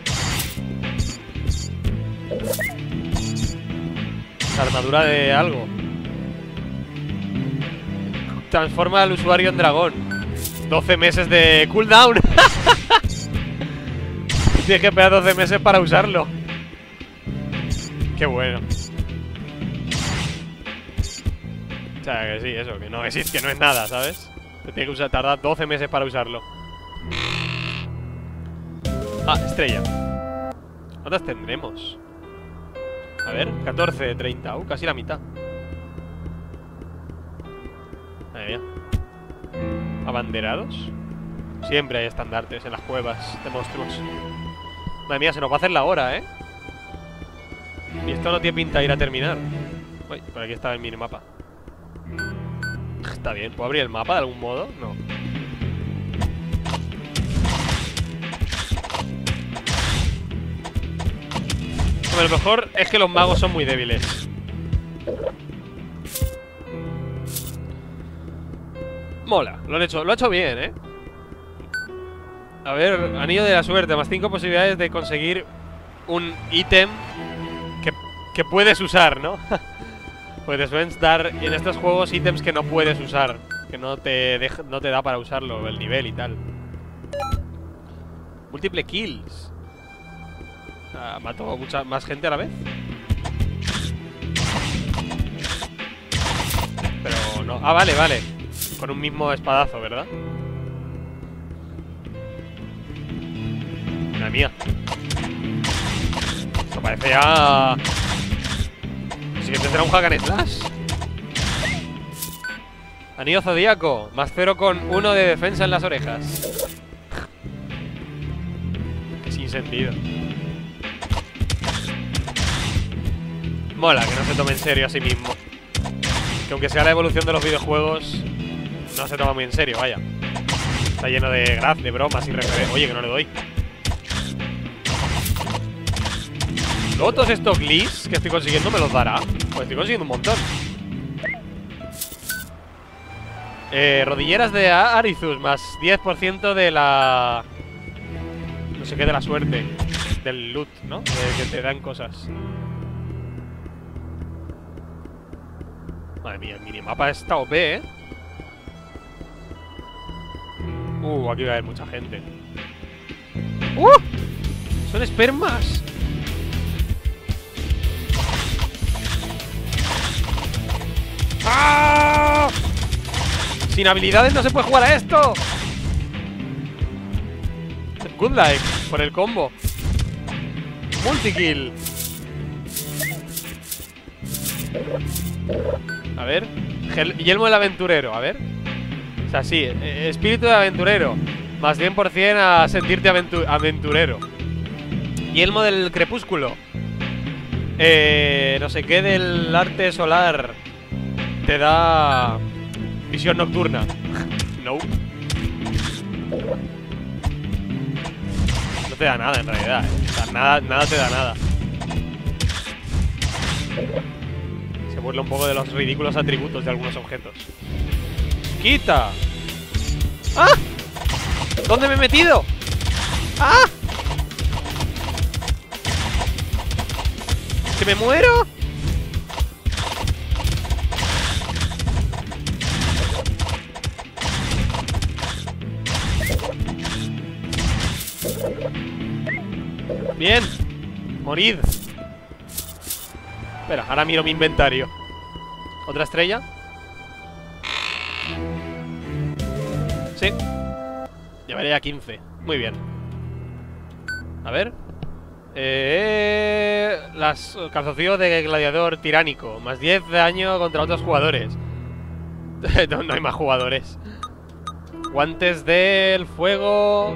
La armadura de algo. Transforma al usuario en dragón. 12 meses de cooldown. Tienes que esperar 12 meses para usarlo. Qué bueno. O sea, que sí, eso, que no existe, que no es nada, ¿sabes? Te tiene que usar, tardar 12 meses para usarlo. Ah, estrella. ¿Cuántas tendremos? A ver, 14 de 30. Casi la mitad. Madre mía. ¿Abanderados? Siempre hay estandartes en las cuevas de monstruos. Madre mía, se nos va a hacer la hora, ¿eh? Y esto no tiene pinta de ir a terminar. Uy, por aquí está el minimapa. Está bien, ¿puedo abrir el mapa de algún modo? No. Hombre, lo mejor es que los magos son muy débiles. Mola, lo ha hecho bien, ¿eh? A ver, anillo de la suerte. Más 5 posibilidades de conseguir un ítem que puedes usar, ¿no? Pues te suelen dar en estos juegos ítems que no puedes usar, que no te da para usarlo, el nivel y tal. Múltiple kills. Mato mucha más gente a la vez. Pero no. Ah, vale, vale. Con un mismo espadazo, ¿verdad? Madre mía. Esto parece ya... Sí que tendrá un hack and slash. Anillo zodíaco. Más 0,1 de defensa en las orejas. Que sin sentido. Mola que no se tome en serio a sí mismo. Que aunque sea la evolución de los videojuegos, no se toma muy en serio, vaya. Está lleno de de bromas y referencias. Oye, que no le doy. Luego todos estos glitches que estoy consiguiendo me los dará. Pues estoy consiguiendo un montón. Rodilleras de Arithus. Más 10% de la no sé qué de la suerte. Del loot, ¿no? De que te dan cosas. Madre mía, el minimapa está OP, ¿eh? Aquí va a haber mucha gente. Son espermas. ¡Ah! Sin habilidades no se puede jugar a esto. Good life por el combo. Multikill. A ver. Yelmo del aventurero, a ver. O sea, sí, espíritu de aventurero. Más 100% a sentirte aventurero. Yelmo del crepúsculo. No sé qué del arte solar. Te da visión nocturna. No. No te da nada en realidad, O sea, nada te da nada. Se burla un poco de los ridículos atributos de algunos objetos. ¡Quita! ¡Ah! ¿Dónde me he metido? ¡Ah! ¿Que me muero? Bien. Morid. Espera, ahora miro mi inventario. ¿Otra estrella? Sí. Llevaré a 15. Muy bien. A ver. Las calzoncillos de gladiador tiránico. Más 10 de daño contra otros jugadores. No hay más jugadores. Guantes del fuego.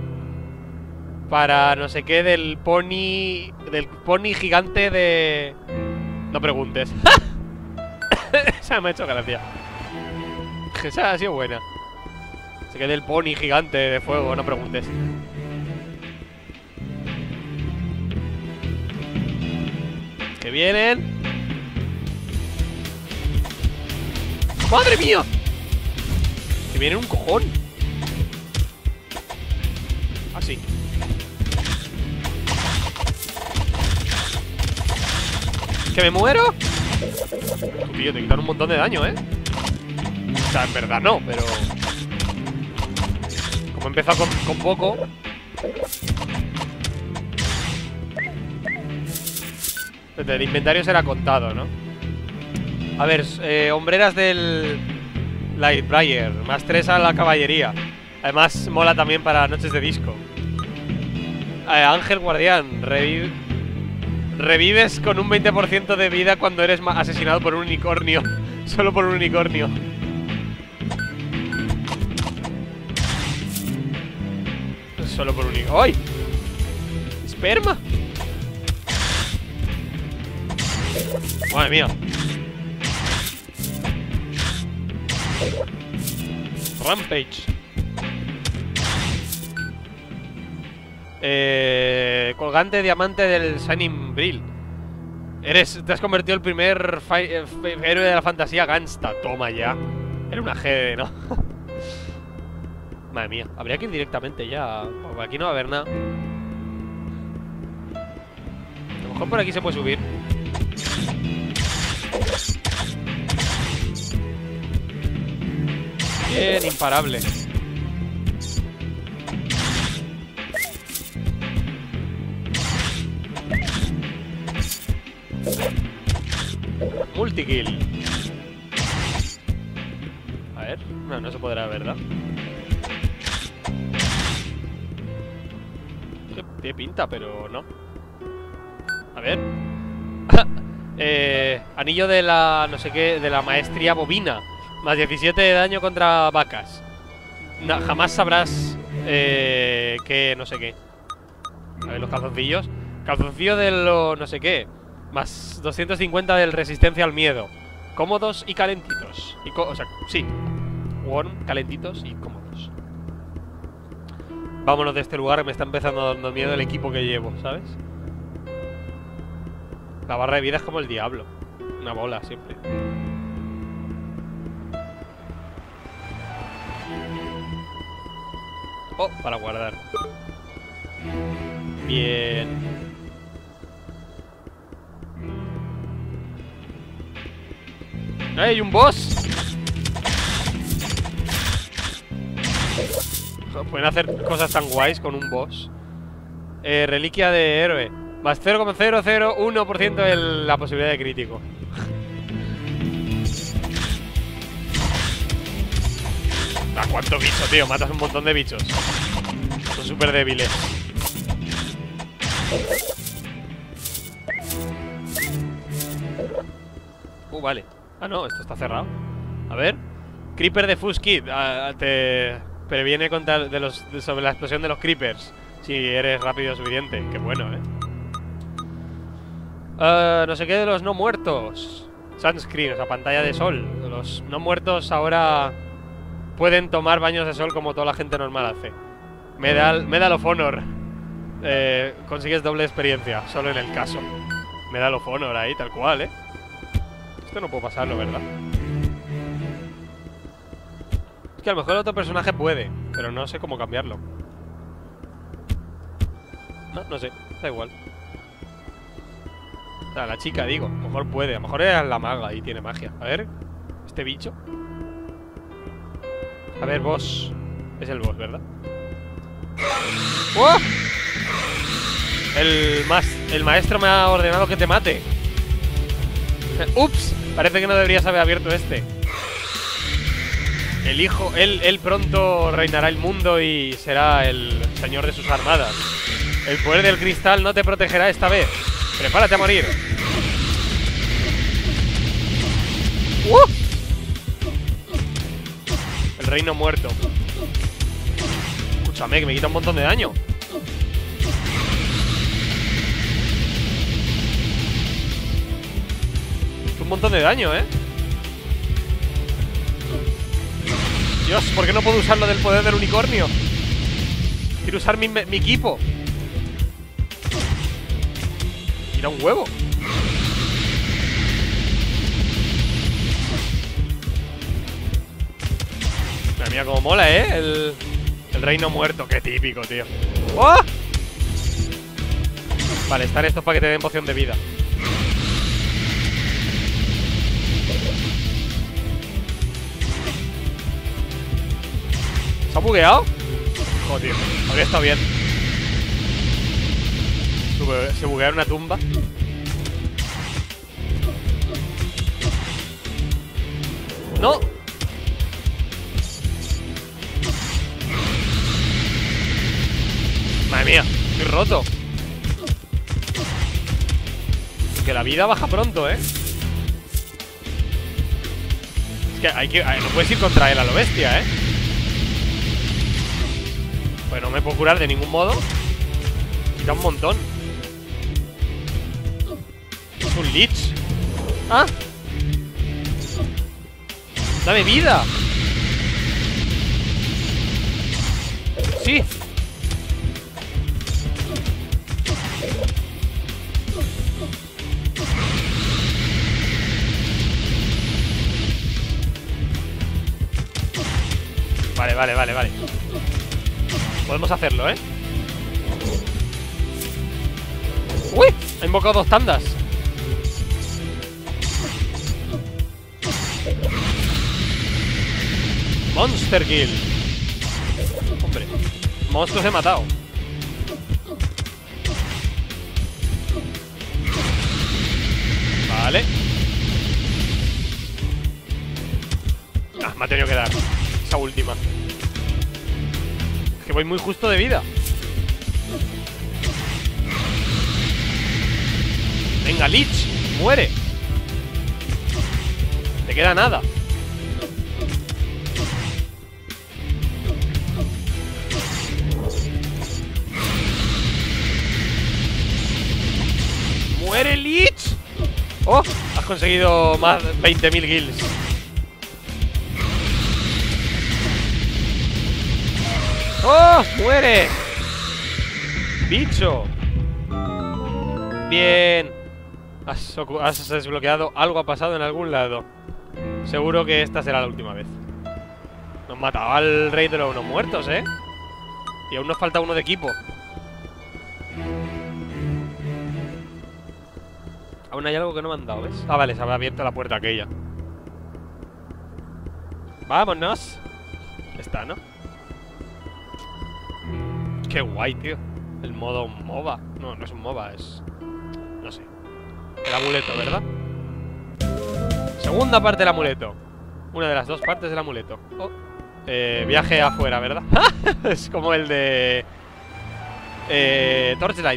Para no sé qué del pony. Del pony gigante de... No preguntes. Esa me ha hecho gracia. Esa ha sido buena. Se quede el pony gigante de fuego, no preguntes. Que vienen. ¡Madre mía! Que viene un cojón. Así. ¿Que me muero? Tío, te quitan un montón de daño, ¿eh? O sea, en verdad no, pero... Como he empezado con poco... El inventario será contado, ¿no? A ver, hombreras del... Lightbriar, más 3 a la caballería. Además, mola también para noches de disco. Ángel guardián, revives con un 20% de vida cuando eres asesinado por un unicornio. Solo por un unicornio. Solo por un unicornio. ¡Ay! ¡Esperma! Madre mía. Rampage. Colgante diamante del Shining Brill. Te has convertido en el primer héroe de la fantasía Gangsta. Toma ya. Era una G, ¿no? Madre mía, habría que ir directamente ya. Aquí no va a haber nada. A lo mejor por aquí se puede subir. Bien, imparable. Multikill. A ver, no se podrá, ¿verdad? Tiene pinta, pero no. A ver. Anillo de la... no sé qué, de la maestría bovina. Más 17 de daño contra vacas. Jamás sabrás que no sé qué. A ver, los calzoncillos. Calzoncillo de lo no sé qué. Más 250 del resistencia al miedo. Cómodos y calentitos. O sea, sí. Warm, calentitos y cómodos. Vámonos de este lugar, me está empezando dando miedo el equipo que llevo, ¿sabes? La barra de vida es como el diablo. Una bola siempre. Oh, para guardar. Bien. ¡Hay un boss! Pueden hacer cosas tan guays con un boss. Reliquia de héroe. Más 0,001% la posibilidad de crítico. Ah, cuánto bicho, tío. Matas un montón de bichos. Son súper débiles. Vale. Ah, no, esto está cerrado. A ver. Creeper de Fuse Kit. Te previene sobre la explosión de los creepers. Si eres rápido suficiente. Qué bueno, no sé qué de los no muertos. Sunscreen, o sea, pantalla de sol. Los no muertos ahora pueden tomar baños de sol como toda la gente normal hace. Medal of Honor. Consigues doble experiencia, solo en el caso. Medal of Honor ahí, tal cual, Esto no puedo pasarlo, ¿verdad? Es que a lo mejor el otro personaje puede, pero no sé cómo cambiarlo. No sé, da igual. O sea, la chica, digo, a lo mejor puede. A lo mejor es la maga y tiene magia. A ver, este bicho. A ver, boss. Es el boss, ¿verdad? ¡Oh! El maestro me ha ordenado que te mate. ¡Ups! Parece que no deberías haber abierto este. El hijo, él pronto reinará el mundo y será el señor de sus armadas. El poder del cristal no te protegerá esta vez. Prepárate a morir. El reino muerto. Escúchame, que me quita un montón de daño. Un montón de daño, Dios, ¿por qué no puedo usar lo del poder del unicornio? Quiero usar mi equipo. Tira un huevo. Madre mía, cómo mola, el reino muerto. Qué típico, tío. ¡Oh! Vale, están estos para que te den poción de vida. ¿Se ha bugueado? Joder, habría estado bien. Se buguea en una tumba. ¡No! Madre mía, estoy roto. Que la vida baja pronto, Es que no puedes ir contra él a lo bestia, Pues no me puedo curar de ningún modo. Quita un montón. Es un lich. ¡Ah! ¡Dame vida! ¡Sí! Vale. Podemos hacerlo, ¡Uy! Ha invocado 2 tandas. Monster Kill. Hombre, monstruos he matado. Vale. Me ha tenido que dar esa última. Es que voy muy justo de vida. Venga, Lich, muere. Te queda nada. ¡Muere, Lich! ¡Oh! Has conseguido más de 20.000 kills. ¡Oh! ¡Muere! ¡Bicho! Bien. Has desbloqueado. Algo ha pasado en algún lado. Seguro que esta será la última vez. Nos mataba al rey de los unos muertos, Y aún nos falta uno de equipo. Aún hay algo que no me han dado, ¿ves? Ah, vale, se habrá abierto la puerta aquella. ¡Vámonos! Está, ¿no? Qué guay, tío. El modo MOBA. No, no es un MOBA, es... no sé. El amuleto, ¿verdad? Segunda parte del amuleto. Una de las dos partes del amuleto. Oh. Viaje afuera, ¿verdad? Es como el de... Torchlight.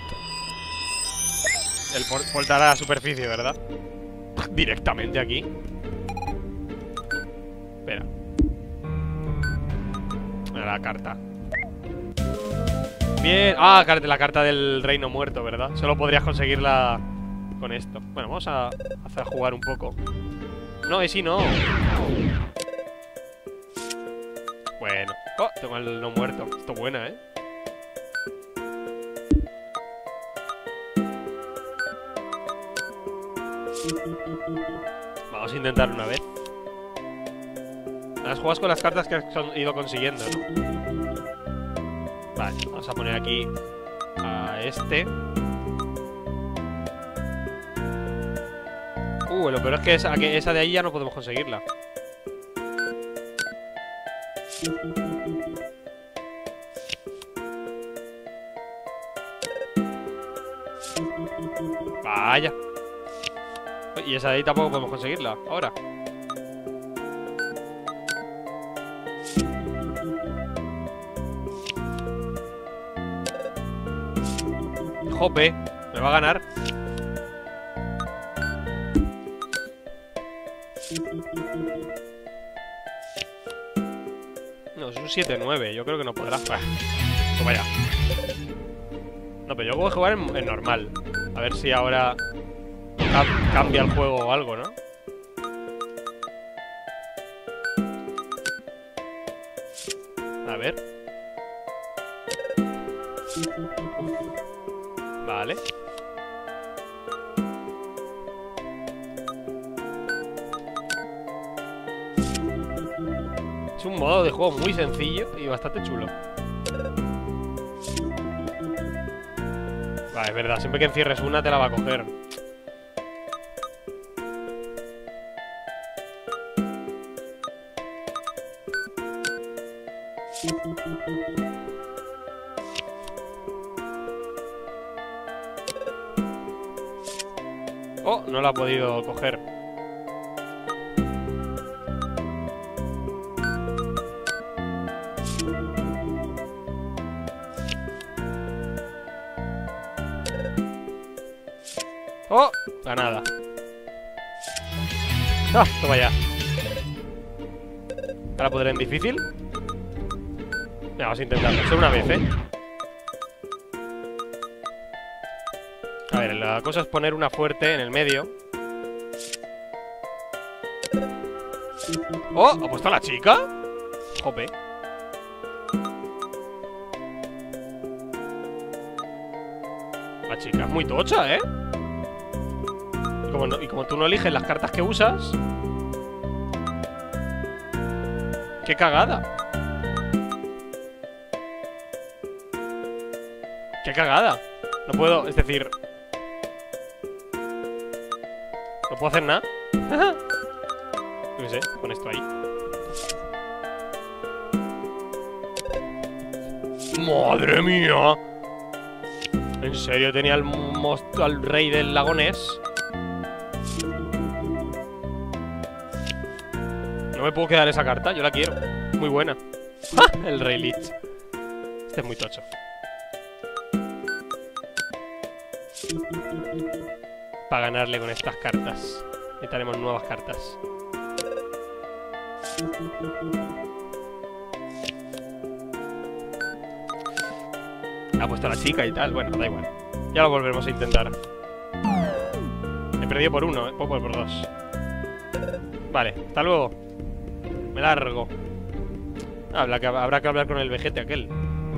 El portal a la superficie, ¿verdad? Directamente aquí. Espera. La carta. Bien. Ah, la carta del reino muerto, ¿verdad? Solo podrías conseguirla con esto. Bueno, vamos a hacer jugar un poco. No, y si no. Bueno. Oh, tengo el no muerto. Esto es buena, ¿eh? Vamos a intentar una vez. Las juegas con las cartas que has ido consiguiendo, ¿no? Vale, vamos a poner aquí a este. Lo peor es que esa de ahí ya no podemos conseguirla. Vaya. Y esa de ahí tampoco podemos conseguirla ahora. Jope, me va a ganar. No, es un 7-9. Yo creo que no podrá. Toma ya. No, pero yo voy a jugar en normal. A ver si ahora cambia el juego o algo, ¿no? A ver. Vale. Es un modo de juego muy sencillo y bastante chulo. Vale, es verdad, siempre que encierres una te la va a coger. Oh, no la ha podido coger. Oh, ganada. Ah, toma ya. ¿Ahora podré en difícil? Venga, vamos a intentarlo. Solo una vez, ¿eh? A ver, la cosa es poner una fuerte en el medio. ¡Oh! ¿Ha puesto a la chica? Jope. La chica es muy tocha, ¿eh? Y como tú no eliges las cartas que usas... ¡Qué cagada! ¡Qué cagada! No puedo, es decir... No puedo hacer nada. Yo qué sé, con esto ahí. ¡Madre mía! ¿En serio tenía al rey del lagonés? No me puedo quedar esa carta, yo la quiero. Muy buena. ¡Ja! El rey Lich. Este es muy tocho. Para ganarle con estas cartas. Necesitaremos nuevas cartas. Ha puesto a la chica y tal. Bueno, da igual. Ya lo volveremos a intentar. He perdido por uno, poco por dos. Vale, hasta luego. Me largo. Habrá que hablar con el vejete aquel.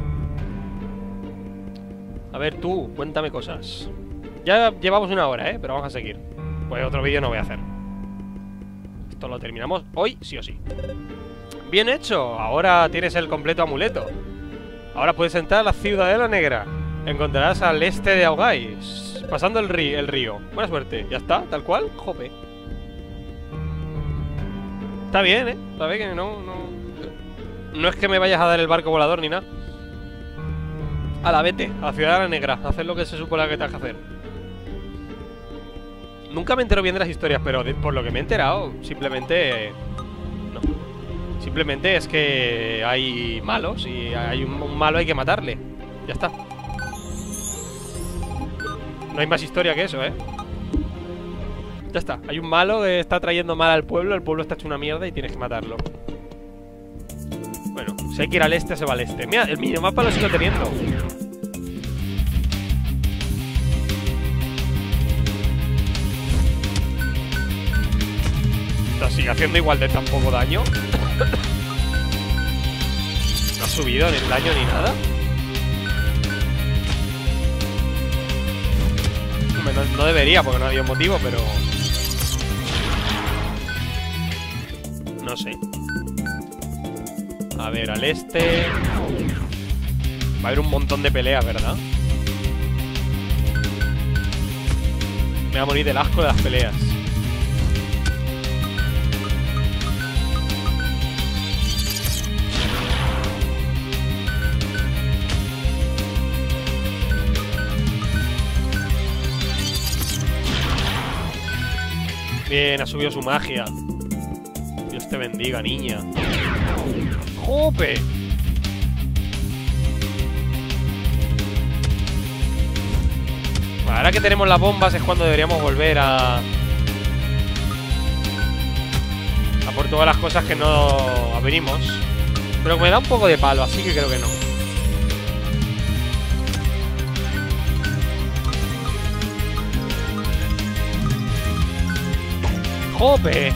A ver tú, cuéntame cosas. Ya llevamos una hora, pero vamos a seguir. Pues otro vídeo no voy a hacer. Esto lo terminamos hoy, sí o sí. Bien hecho, ahora tienes el completo amuleto. Ahora puedes entrar a la Ciudadela Negra. Encontrarás al este de Augais, pasando el río. Buena suerte. ¿Ya está? ¿Tal cual? Jope. Está bien, ¿eh? Está bien que no es que me vayas a dar el barco volador ni nada. Vete, a la Ciudad de la Negra. A hacer lo que se supone que tengas que hacer. Nunca me entero bien de las historias, pero por lo que me he enterado, simplemente... No. Simplemente es que hay malos y hay un malo, hay que matarle. Ya está. No hay más historia que eso, ¿eh? Ya está. Hay un malo que está trayendo mal al pueblo. El pueblo está hecho una mierda y tienes que matarlo. Bueno, si hay que ir al este, se va al este. Mira, el minimapa lo sigo teniendo. Está sigue haciendo igual de tan poco daño. No ha subido ni el daño ni nada. No debería, porque no había motivo, pero... No sé. A ver, al este... Va a haber un montón de peleas, ¿verdad? Me voy a morir del asco de las peleas. Bien, ha subido su magia. Dios te bendiga, niña. ¡Jope! Bueno, ahora que tenemos las bombas es cuando deberíamos volver a por todas las cosas que no abrimos. Pero me da un poco de palo, así que creo que no. ¡Jope!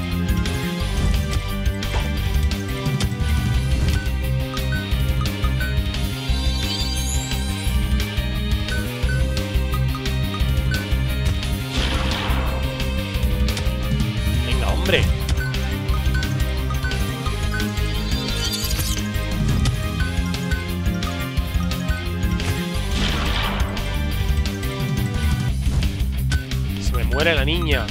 Venga, hombre. Se me muere la niña.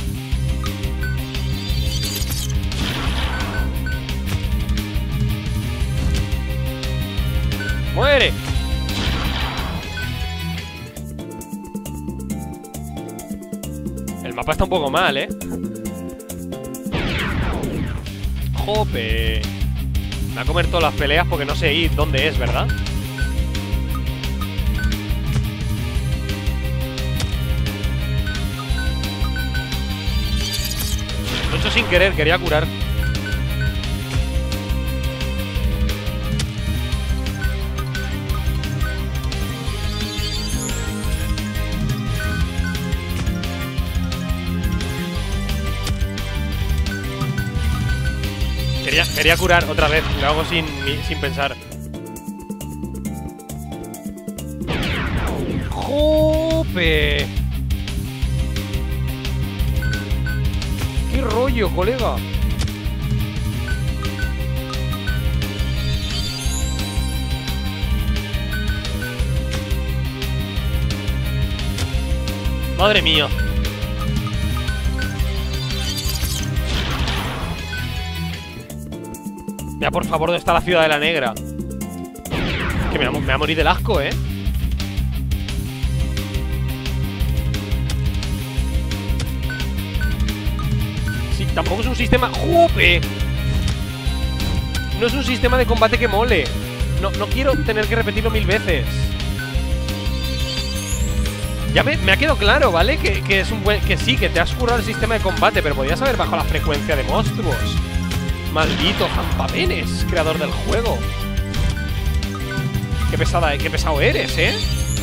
¡Muere! El mapa está un poco mal, ¿eh? ¡Jope! Me va a comer todas las peleas porque no sé ir dónde es, ¿verdad? Lo he hecho sin querer, quería curar. Quería curar otra vez, lo hago sin pensar. ¡Jope! ¡Qué rollo, colega! ¡Madre mía! Mira, por favor, ¿dónde está la Ciudad de la Negra? Que me va a morir del asco, ¿eh? Sí, tampoco es un sistema... ¡Jope! No es un sistema de combate que mole. No quiero tener que repetirlo 1000 veces. Ya me ha quedado claro, ¿vale? Que es un buen... Que sí, que te has currado el sistema de combate, pero podrías haber bajado la frecuencia de monstruos. Maldito zampapenes, creador del juego. Qué pesado eres, ¿eh?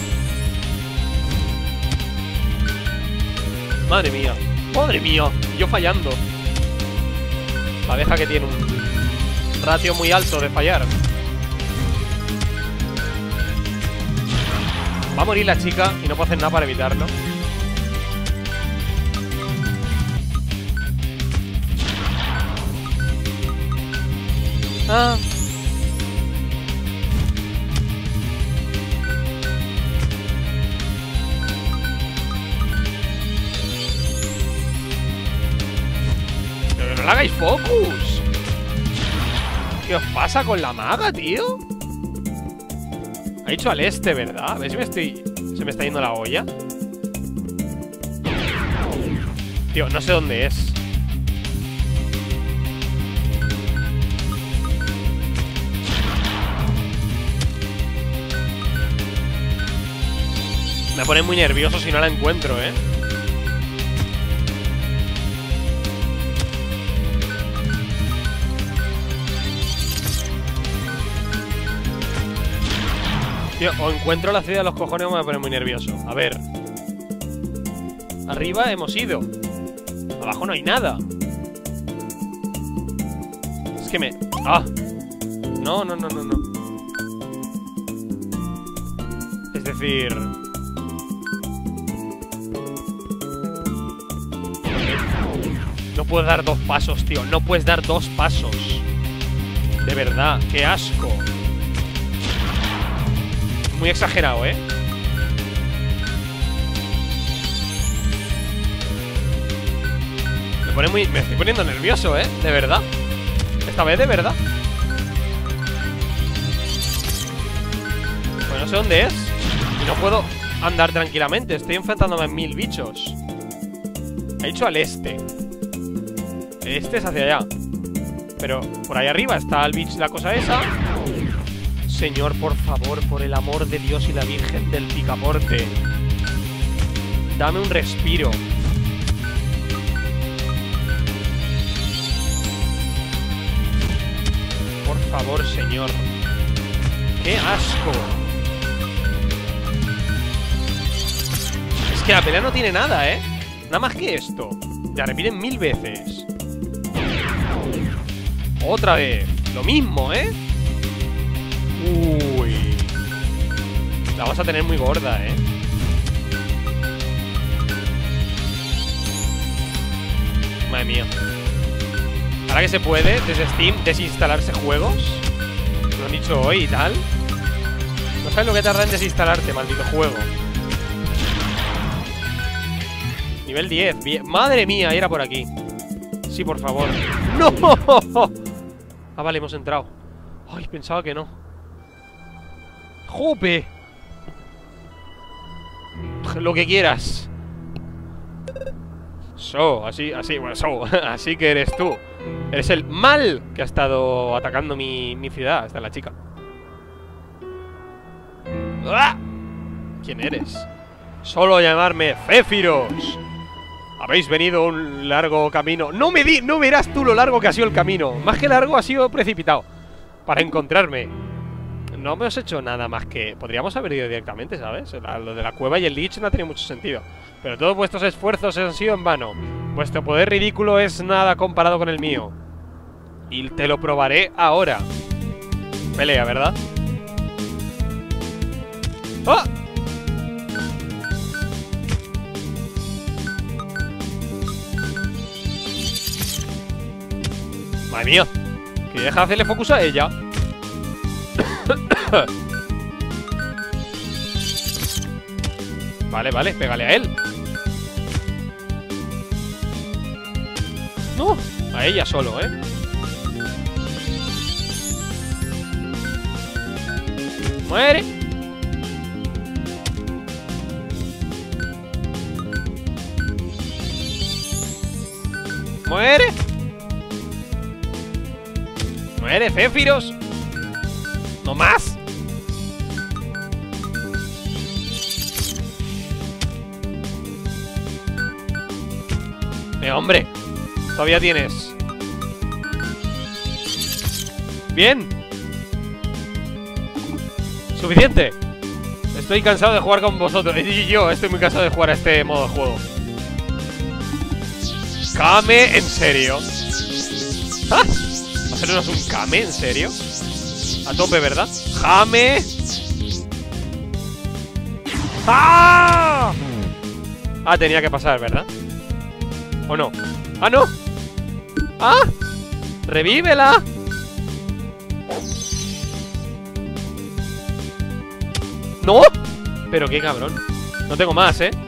Madre mía. Madre mía. Yo fallando. La abeja que tiene un ratio muy alto de fallar. Va a morir la chica y no puedo hacer nada para evitarlo. Ah. le hagáis focus! ¿Qué os pasa con la maga, tío? Ha dicho al este, ¿verdad? A ver si se me está yendo la olla. Tío, no sé dónde es. Me pone muy nervioso si no la encuentro, ¿eh? Tío, o encuentro la ciudad de los cojones o me pone muy nervioso. A ver. Arriba hemos ido. Abajo no hay nada. Es que me... ¡Ah! No. Es decir... No puedes dar 2 pasos, tío. No puedes dar 2 pasos. De verdad, qué asco. Muy exagerado, ¿eh? Me estoy poniendo nervioso, ¿eh? De verdad. Esta vez de verdad. Pues no sé dónde es. Y no puedo andar tranquilamente. Estoy enfrentándome a 1000 bichos. Ha dicho al este. El este es hacia allá. Pero por ahí arriba está el bicho, la cosa esa. Señor, por favor, por el amor de Dios y la Virgen del Picaporte, dame un respiro. Por favor, señor. ¡Qué asco! Es que la pelea no tiene nada, ¿eh? Nada más que esto. La repiten 1000 veces. Otra vez. Lo mismo, ¿eh? Uy. La vas a tener muy gorda, ¿eh? Madre mía. Ahora que se puede, desde Steam, desinstalarse juegos. Lo han dicho hoy y tal. No sabes lo que tarda en desinstalarte, maldito juego. Nivel 10, bien. Madre mía, era por aquí. Sí, por favor. ¡No! Ah, vale, hemos entrado. Ay, pensaba que no. ¡Jope! Lo que quieras. Así que eres tú. Eres el mal que ha estado atacando mi ciudad. Esta es la chica. ¡Ah! ¿Quién eres? Solo llamarme Céfiros. Habéis venido un largo camino. No verás tú lo largo que ha sido el camino. Más que largo, ha sido precipitado para encontrarme. No me os he hecho nada más que... Podríamos haber ido directamente, ¿sabes? Lo de la cueva y el Lich no ha tenido mucho sentido. Pero todos vuestros esfuerzos han sido en vano. Vuestro poder ridículo es nada comparado con el mío. Y te lo probaré ahora. Pelea, ¿verdad? ¡Ah! Madre mía, que deja de hacerle focus a ella. Vale, pégale a él. No, a ella solo, ¿eh? Muere. Muere. Muere, Céfiros. No más. Hombre, todavía tienes. Bien. Suficiente. Estoy cansado de jugar con vosotros. Y yo estoy muy cansado de jugar a este modo de juego. Kame, ¿en serio? ¿Ah? ¿Hacernos un Kame? ¿En serio? A tope, ¿verdad? ¡Jame! ¡Ah! Ah, tenía que pasar, ¿verdad? ¿O no? ¡Ah, no! ¡Ah! ¡Revívela! ¡No! Pero qué cabrón. No tengo más, ¿eh?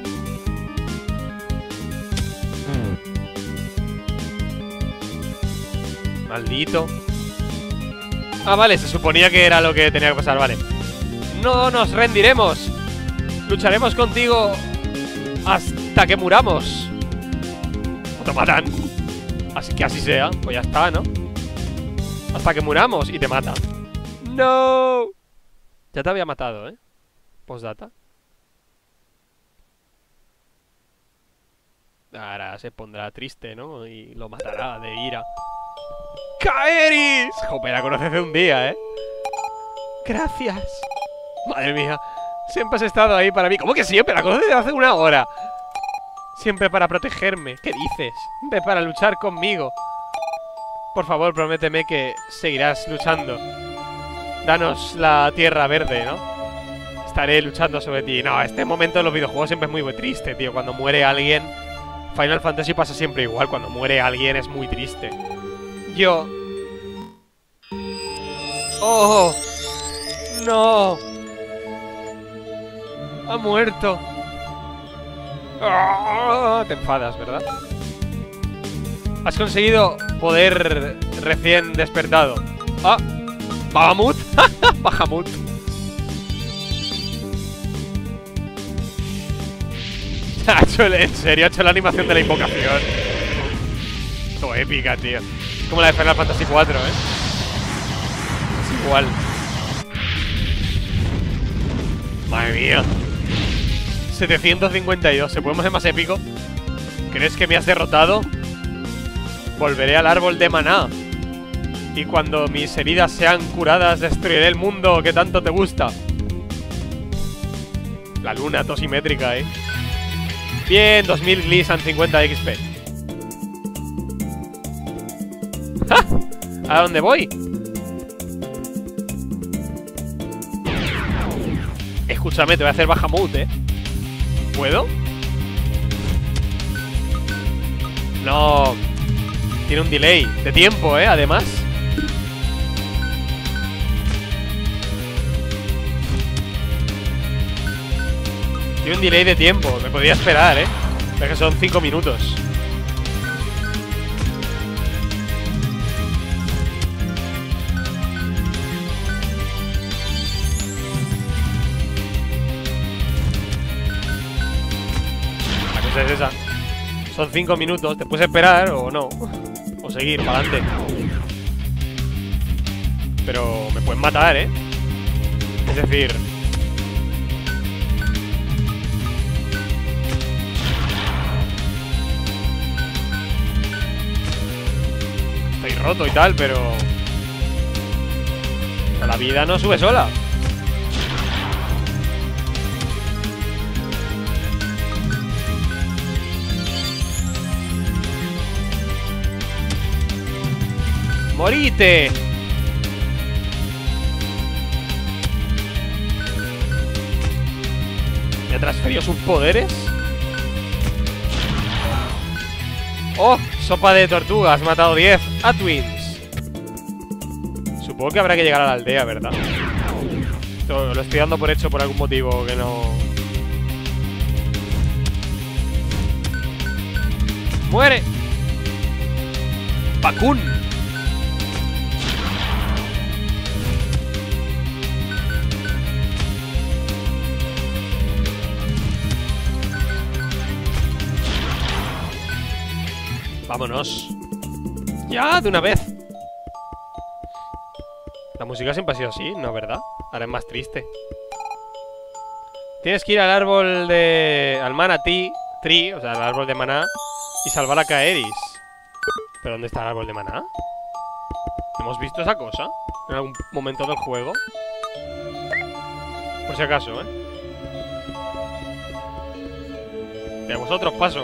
Maldito. Ah, vale, se suponía que era lo que tenía que pasar, vale. No nos rendiremos. Lucharemos contigo hasta que muramos. O te matan. Así que así sea, pues ya está, ¿no? Hasta que muramos y te mata. ¡No! Ya te había matado, ¿eh? Postdata. Ahora se pondrá triste, ¿no? Y lo matará de ira. ¡Kaeris! Joder, la conoces de un día, ¿eh? Gracias. Madre mía. Siempre has estado ahí para mí. ¿Cómo que siempre? La conoces desde hace una hora. Siempre para protegerme. ¿Qué dices? Siempre para luchar conmigo. Por favor, prométeme que seguirás luchando. Danos la tierra verde, ¿no? Estaré luchando sobre ti. No, este momento en los videojuegos siempre es muy triste, tío. Cuando muere alguien... Final Fantasy pasa siempre igual. Cuando muere alguien es muy triste. Yo... ¡Oh! ¡No! ¡Ha muerto! ¡Oh! Te enfadas, ¿verdad? Has conseguido poder recién despertado. ¡Ah! ¡Bahamut! ¡Bahamut! En serio, ha hecho la animación de la invocación. Todo épica, tío. Es como la de Final Fantasy 4, ¿eh? Es igual. Madre mía. 752. ¿Se puede ser más épico? ¿Crees que me has derrotado? Volveré al árbol de maná. Y cuando mis heridas sean curadas, destruiré el mundo que tanto te gusta. La luna tosimétrica, ¿eh? Bien, 2000 Glisan 50 XP. ¡Ja! ¿A dónde voy? Escúchame, te voy a hacer Bahamut, ¿eh? ¿Puedo? No. Tiene un delay de tiempo, ¿eh? Además. Tiene un delay de tiempo. Me podría esperar, ¿eh? Pero que son 5 minutos. La cosa es esa. Son 5 minutos. Te puedes esperar o no. O seguir para adelante. Pero me pueden matar, ¿eh? Es decir... Estoy roto y tal, pero la vida no sube sola. ¡Morite! ¿Me ha transferido sus poderes? ¡Oh! Sopa de tortuga, has matado 10 a Twins. Supongo que habrá que llegar a la aldea, ¿verdad? Esto lo estoy dando por hecho por algún motivo que no... ¡Muere! ¡Bakun! Vámonos. Ya, de una vez. La música siempre ha sido así, ¿no? ¿Verdad? Ahora es más triste. Tienes que ir al árbol de... al Mana Tree, o sea, al árbol de maná, y salvar a Kaeris. ¿Pero dónde está el árbol de maná? ¿Hemos visto esa cosa en algún momento del juego? Por si acaso, ¿eh? De vosotros paso.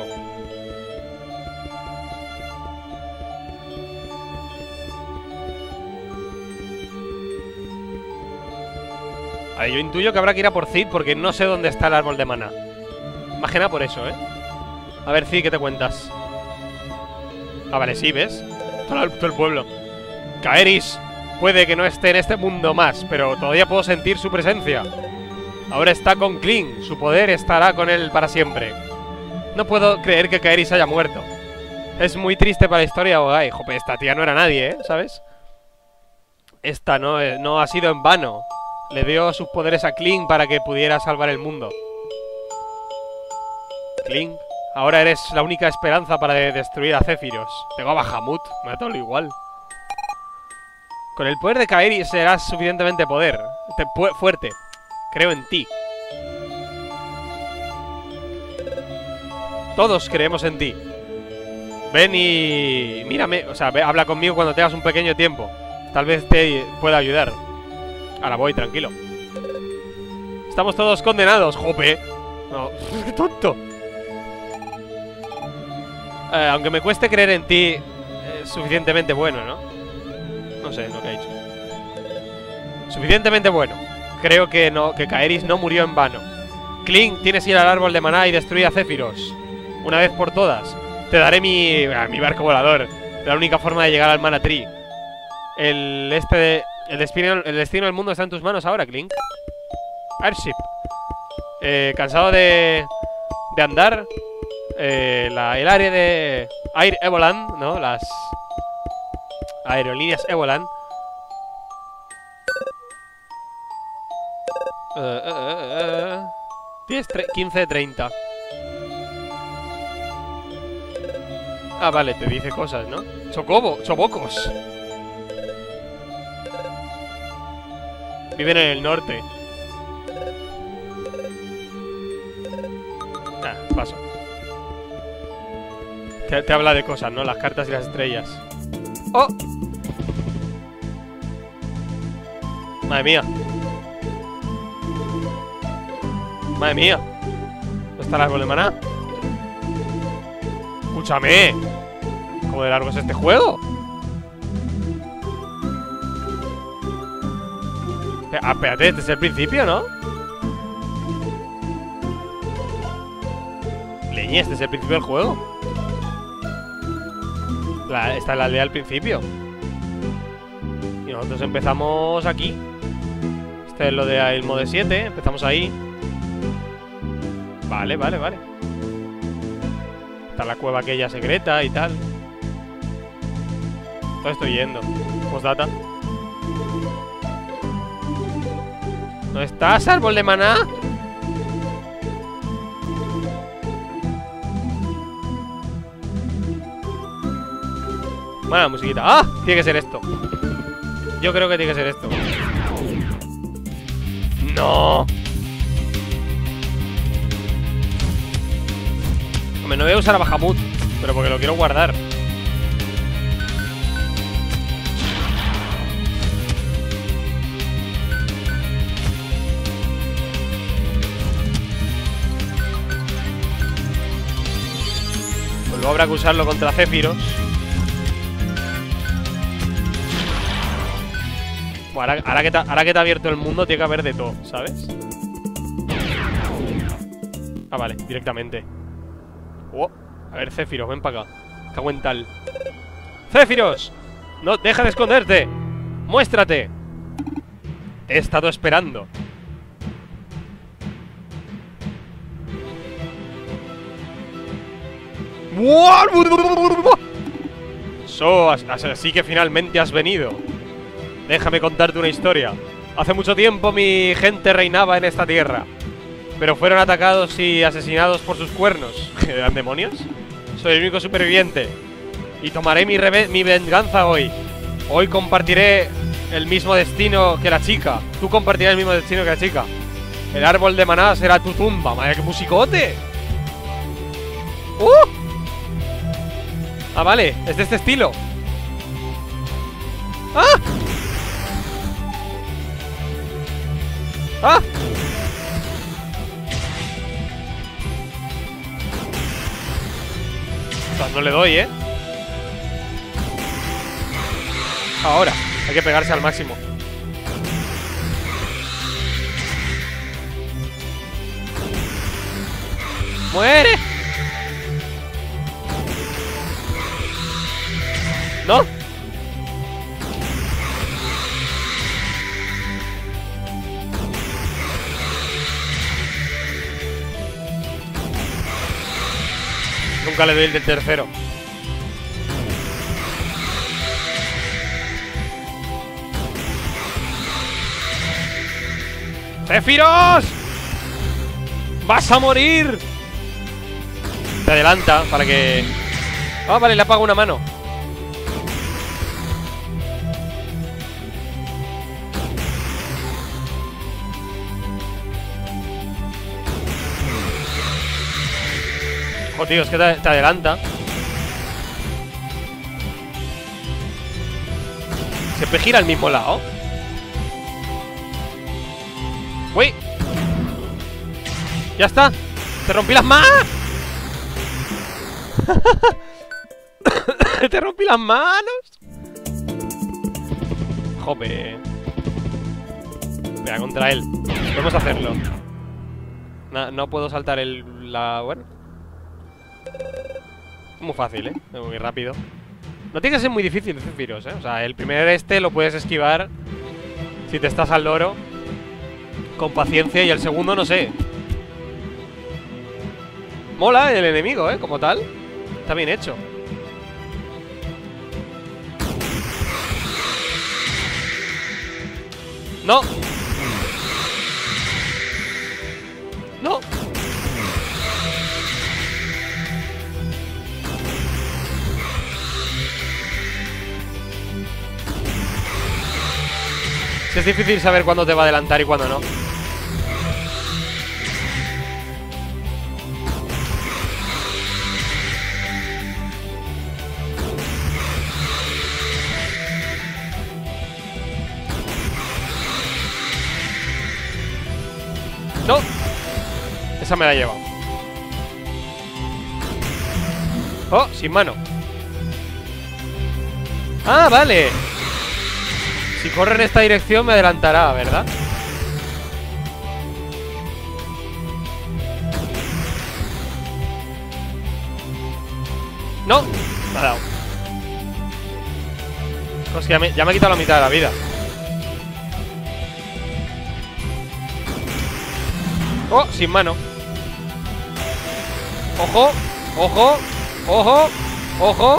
A ver, yo intuyo que habrá que ir a por Cid porque no sé dónde está el árbol de maná. Más que nada por eso, ¿eh? A ver, Cid, ¿qué te cuentas? Ah, vale, sí, ¿ves? Todo el pueblo. Kaeris puede que no esté en este mundo más, pero todavía puedo sentir su presencia. Ahora está con Kling, su poder estará con él para siempre. No puedo creer que Kaeris haya muerto. Es muy triste para la historia, Ogai. Jope, esta tía no era nadie, ¿sabes? Esta no ha sido en vano. Le dio sus poderes a Clink para que pudiera salvar el mundo. Clink, ahora eres la única esperanza para destruir a Zephyros. Tengo a Bahamut, me da todo lo igual. Con el poder de Kairi serás suficientemente fuerte. Creo en ti. Todos creemos en ti. Ven y mírame, o sea, habla conmigo cuando tengas un pequeño tiempo. Tal vez te pueda ayudar. Ahora voy, tranquilo. Estamos todos condenados, jope. No, qué tonto. Aunque me cueste creer en ti, es suficientemente bueno, ¿no? No sé lo que ha dicho. Suficientemente bueno. Creo que Kaeris no murió en vano. Clink, tienes que ir al árbol de maná y destruir a Zephyros. Una vez por todas. Te daré mi barco volador. La única forma de llegar al Mana Tree. El destino del mundo está en tus manos ahora, Clink. Airship. Cansado de andar. El área de Air Evoland, ¿no? Las aerolíneas Evoland. 15:30. Ah, vale, te dice cosas, ¿no? Chobocos. Viven en el norte. Paso. Te habla de cosas, ¿no? Las cartas y las estrellas. ¡Oh! Madre mía. Madre mía. ¿Dónde está el árbol de maná? Escúchame. ¿Cómo de largo es este juego? Espérate, este es el principio, ¿no? Leñe, este es el principio del juego. Esta es la aldea al principio. Y nosotros empezamos aquí. Este es lo de el modo 7. Empezamos ahí. Vale. Está la cueva aquella secreta y tal. ¿Dónde estoy yendo? Postdata. ¿Dónde estás, árbol de maná? Buena musiquita. ¡Ah! Tiene que ser esto. Yo creo que tiene que ser esto. ¡No! Hombre, no voy a usar a Bahamut, pero porque lo quiero guardar. Pues luego habrá que usarlo contra Zephyros. Bueno, ahora que te ha abierto el mundo, tiene que haber de todo, ¿sabes? Ah, vale, directamente. Oh, a ver, Zephyros, ven para acá. Cago en tal. ¡Zephyros! ¡No, deja de esconderte! ¡Muéstrate! Te he estado esperando. Así que finalmente has venido. Déjame contarte una historia. Hace mucho tiempo mi gente reinaba en esta tierra, pero fueron atacados y asesinados por sus cuernos. ¿Eran demonios? Soy el único superviviente y tomaré mi venganza hoy. Hoy compartiré el mismo destino que la chica. Tú compartirás el mismo destino que la chica. El árbol de maná será tu tumba. ¡Vaya, qué musicote! Ah, vale, es de este estilo. ¡Ah! ¡Ah! No le doy, ¿eh? Ahora, hay que pegarse al máximo. ¡Muere! ¿No? Nunca le doy el del tercero. ¡Zéfiros! ¡Vas a morir! Te adelanta para que... Ah, vale, le apago una mano. Oh, tío, es que te adelanta. Siempre gira al mismo lado. ¡Uy! ¡Ya está! ¡Te rompí las manos! ¡Te rompí las manos! Jope. Venga, contra él. Podemos hacerlo. No puedo saltar bueno. Muy fácil, muy rápido. No tiene que ser muy difícil, Zéfiros, O sea, el primer lo puedes esquivar si te estás al loro con paciencia, y el segundo, no sé. Mola el enemigo, como tal. Está bien hecho. ¡No! ¡No! Es difícil saber cuándo te va a adelantar y cuándo no. ¡No! Esa me la he llevado. Oh, sin mano. ¡Ah, vale! Si corre en esta dirección me adelantará, ¿verdad? ¡No! Me ha dado. Hostia, ya me ha quitado la mitad de la vida. ¡Oh! Sin mano. ¡Ojo! ¡Ojo! ¡Ojo! ¡Ojo!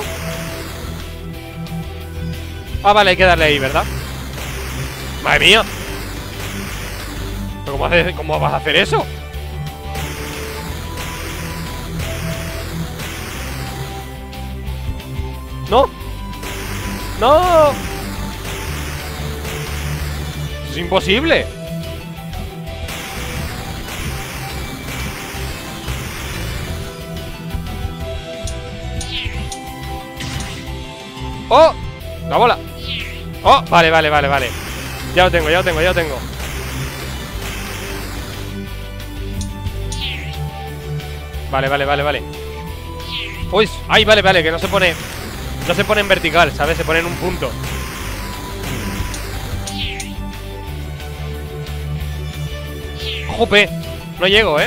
Ah, vale, hay que darle ahí, ¿verdad? ¡Madre mía! ¿Pero cómo vas a hacer eso? ¡No! ¡No! ¡Es imposible! ¡Oh! ¡La bola! ¡Oh! Vale. Ya lo tengo. Vale. Uy, ay, vale, que no se pone en vertical, ¿sabes? Se pone en un punto. ¡Jope! No llego,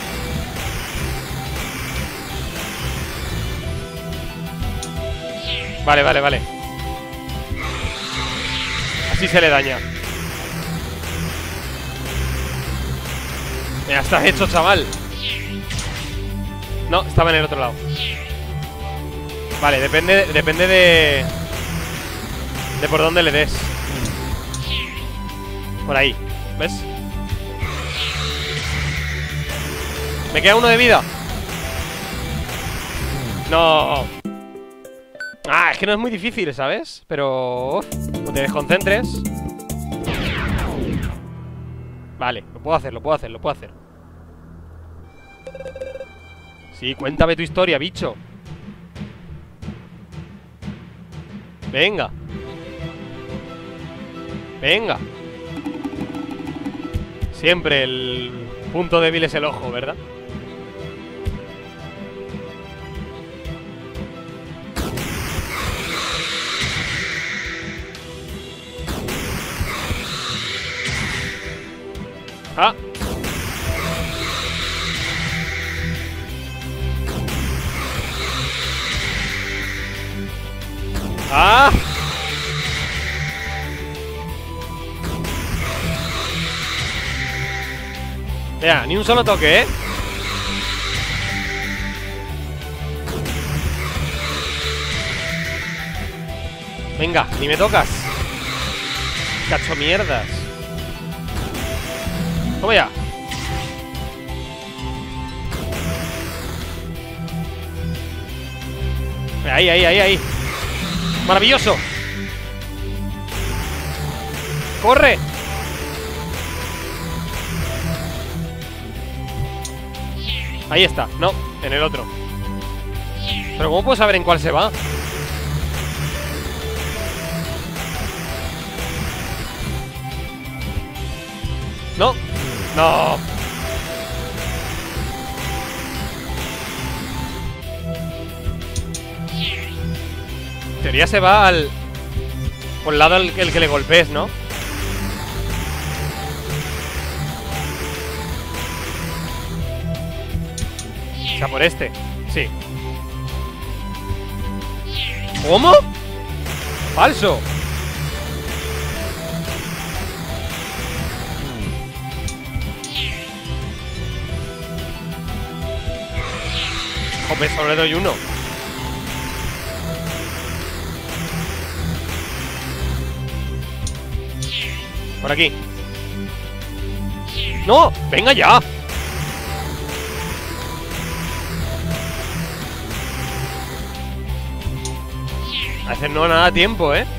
Vale. Así se le daña. Ya estás hecho, chaval. No, estaba en el otro lado. Vale, depende de por dónde le des. Por ahí, ¿ves? Me queda uno de vida. No. Ah, es que no es muy difícil, ¿sabes? Pero... no te desconcentres. Vale, lo puedo hacer. Sí, cuéntame tu historia, bicho. Venga. Siempre el punto débil es el ojo, ¿verdad? Ah. ¡Ah! Vea, ni un solo toque, Venga, ni me tocas. Cacho mierdas. Toma ya. Ahí, ahí, ahí, ahí. Maravilloso. ¡Corre! Ahí está. No, en el otro. Pero ¿cómo puedo saber en cuál se va? No. No. En teoría se va al... por el lado el que le golpees, ¿no? O sea, por este. Sí. ¿Cómo? Falso. Joder, solo le doy uno. Por aquí. ¡No! ¡Venga ya! A veces no nada tiempo, ¿eh?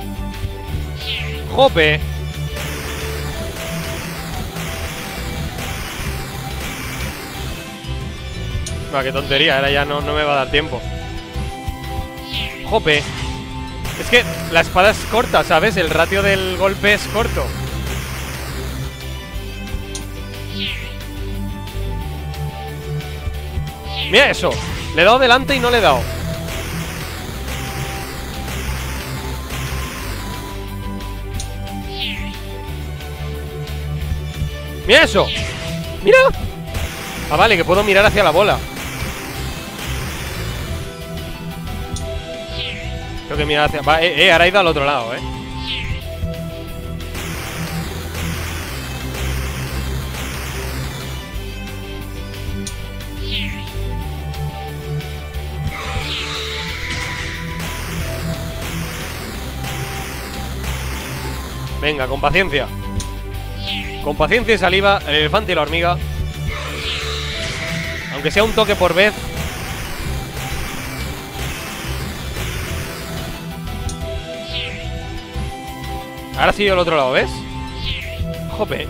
¡Jope! Va, qué tontería, ahora ya no me va a dar tiempo. ¡Jope! Es que la espada es corta, ¿sabes? El ratio del golpe es corto. Mira eso. Le he dado delante y no le he dado. ¡Mira eso! ¡Mira! Ah, vale, que puedo mirar hacia la bola. Tengo que mirar hacia... Va, ahora he ido al otro lado, Venga, con paciencia. Con paciencia y saliva, el elefante y la hormiga. Aunque sea un toque por vez. Ahora sí al otro lado, ¿ves? Jope.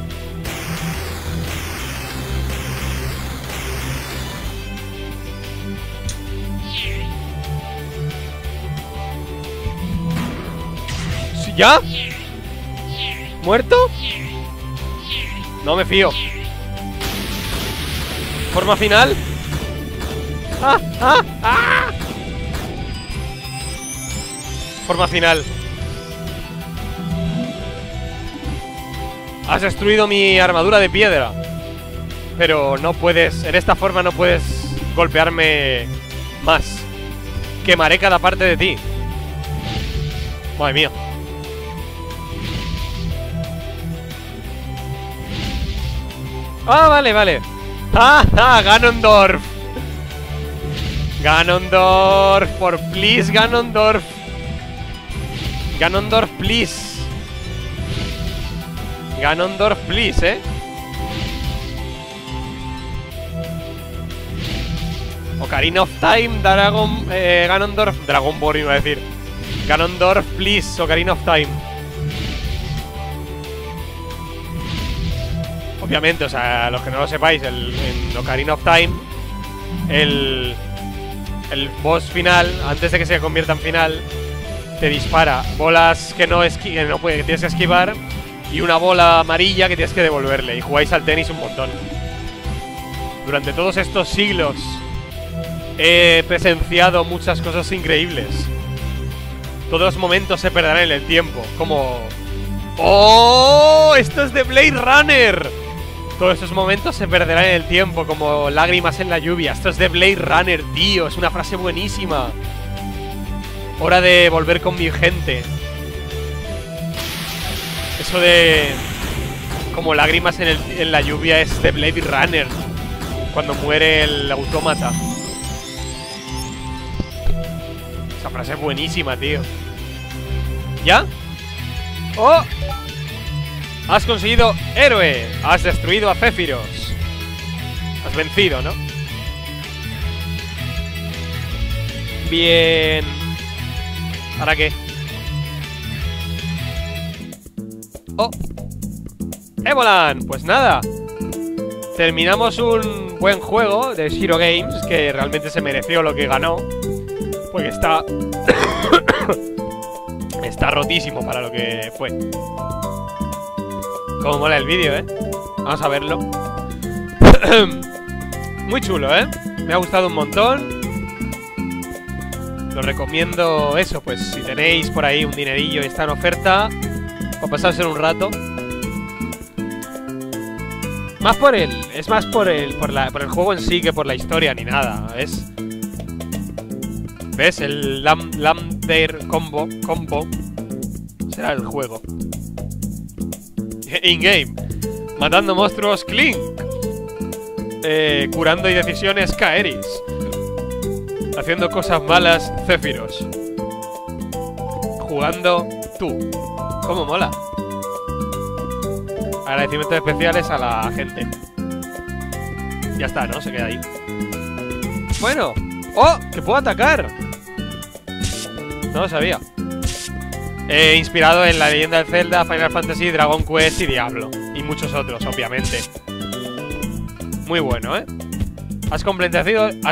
¿Ya? ¿Muerto? No me fío. Forma final. ¡Ah! ¡Ah! ¡Ah! Forma final. Has destruido mi armadura de piedra. Pero no puedes... En esta forma no puedes golpearme más. Quemaré cada parte de ti. Madre mía. Ah, vale, vale. ¡Ah! ¡Ah! Ganondorf. Ganondorf. Por please, Ganondorf. Ganondorf, please. Ganondorf, please, Ocarina of Time, Dragon... Ganondorf... Dragon Ball iba a decir. Ganondorf, please, Ocarina of Time. Obviamente, o sea, los que no lo sepáis, en Ocarina of Time, el boss final, antes de que se convierta en final, te dispara bolas que que tienes que esquivar y una bola amarilla que tienes que devolverle. Y jugáis al tenis un montón. Durante todos estos siglos he presenciado muchas cosas increíbles. Todos los momentos se perderán en el tiempo. Como... ¡Oh! ¡Esto es de Blade Runner! Todos esos momentos se perderán en el tiempo, como lágrimas en la lluvia. Esto es de Blade Runner, tío. Es una frase buenísima. Hora de volver con mi gente. Eso de... como lágrimas en la lluvia es de Blade Runner. Cuando muere el autómata. Esa frase es buenísima, tío. ¿Ya? ¡Oh! Has conseguido héroe. Has destruido a Zephyros. Has vencido, ¿no? Bien. ¿Ahora qué? ¡Oh! ¡Evolan! Pues nada. Terminamos un buen juego de Zero Games, que realmente se mereció lo que ganó. Porque está... está rotísimo para lo que fue. Como mola el vídeo, ¿eh? Vamos a verlo. Muy chulo, ¿eh? Me ha gustado un montón. Lo recomiendo eso, pues si tenéis por ahí un dinerillo y está en oferta, o pasárselo un rato. Más por el... Es más por el juego en sí que por la historia ni nada. ¿Ves? El Lamder combo será el juego. In-game. Matando monstruos Clink. Curando y decisiones Kaeris. Haciendo cosas malas Zephyros. Jugando tú. ¿Cómo mola? Agradecimientos especiales a la gente. Ya está, ¿no? Se queda ahí. Bueno. ¡Oh! ¡Que puedo atacar! No lo sabía. Inspirado en la leyenda de Zelda, Final Fantasy, Dragon Quest y Diablo. Y muchos otros, obviamente. Muy bueno, ¿eh? Has completado el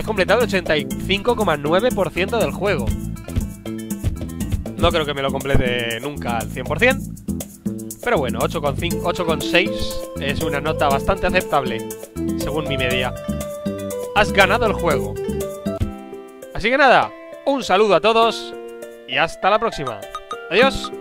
85,9% del juego. No creo que me lo complete nunca al 100%. Pero bueno, 8,6 es una nota bastante aceptable, según mi media. Has ganado el juego. Así que nada, un saludo a todos y hasta la próxima. Adiós.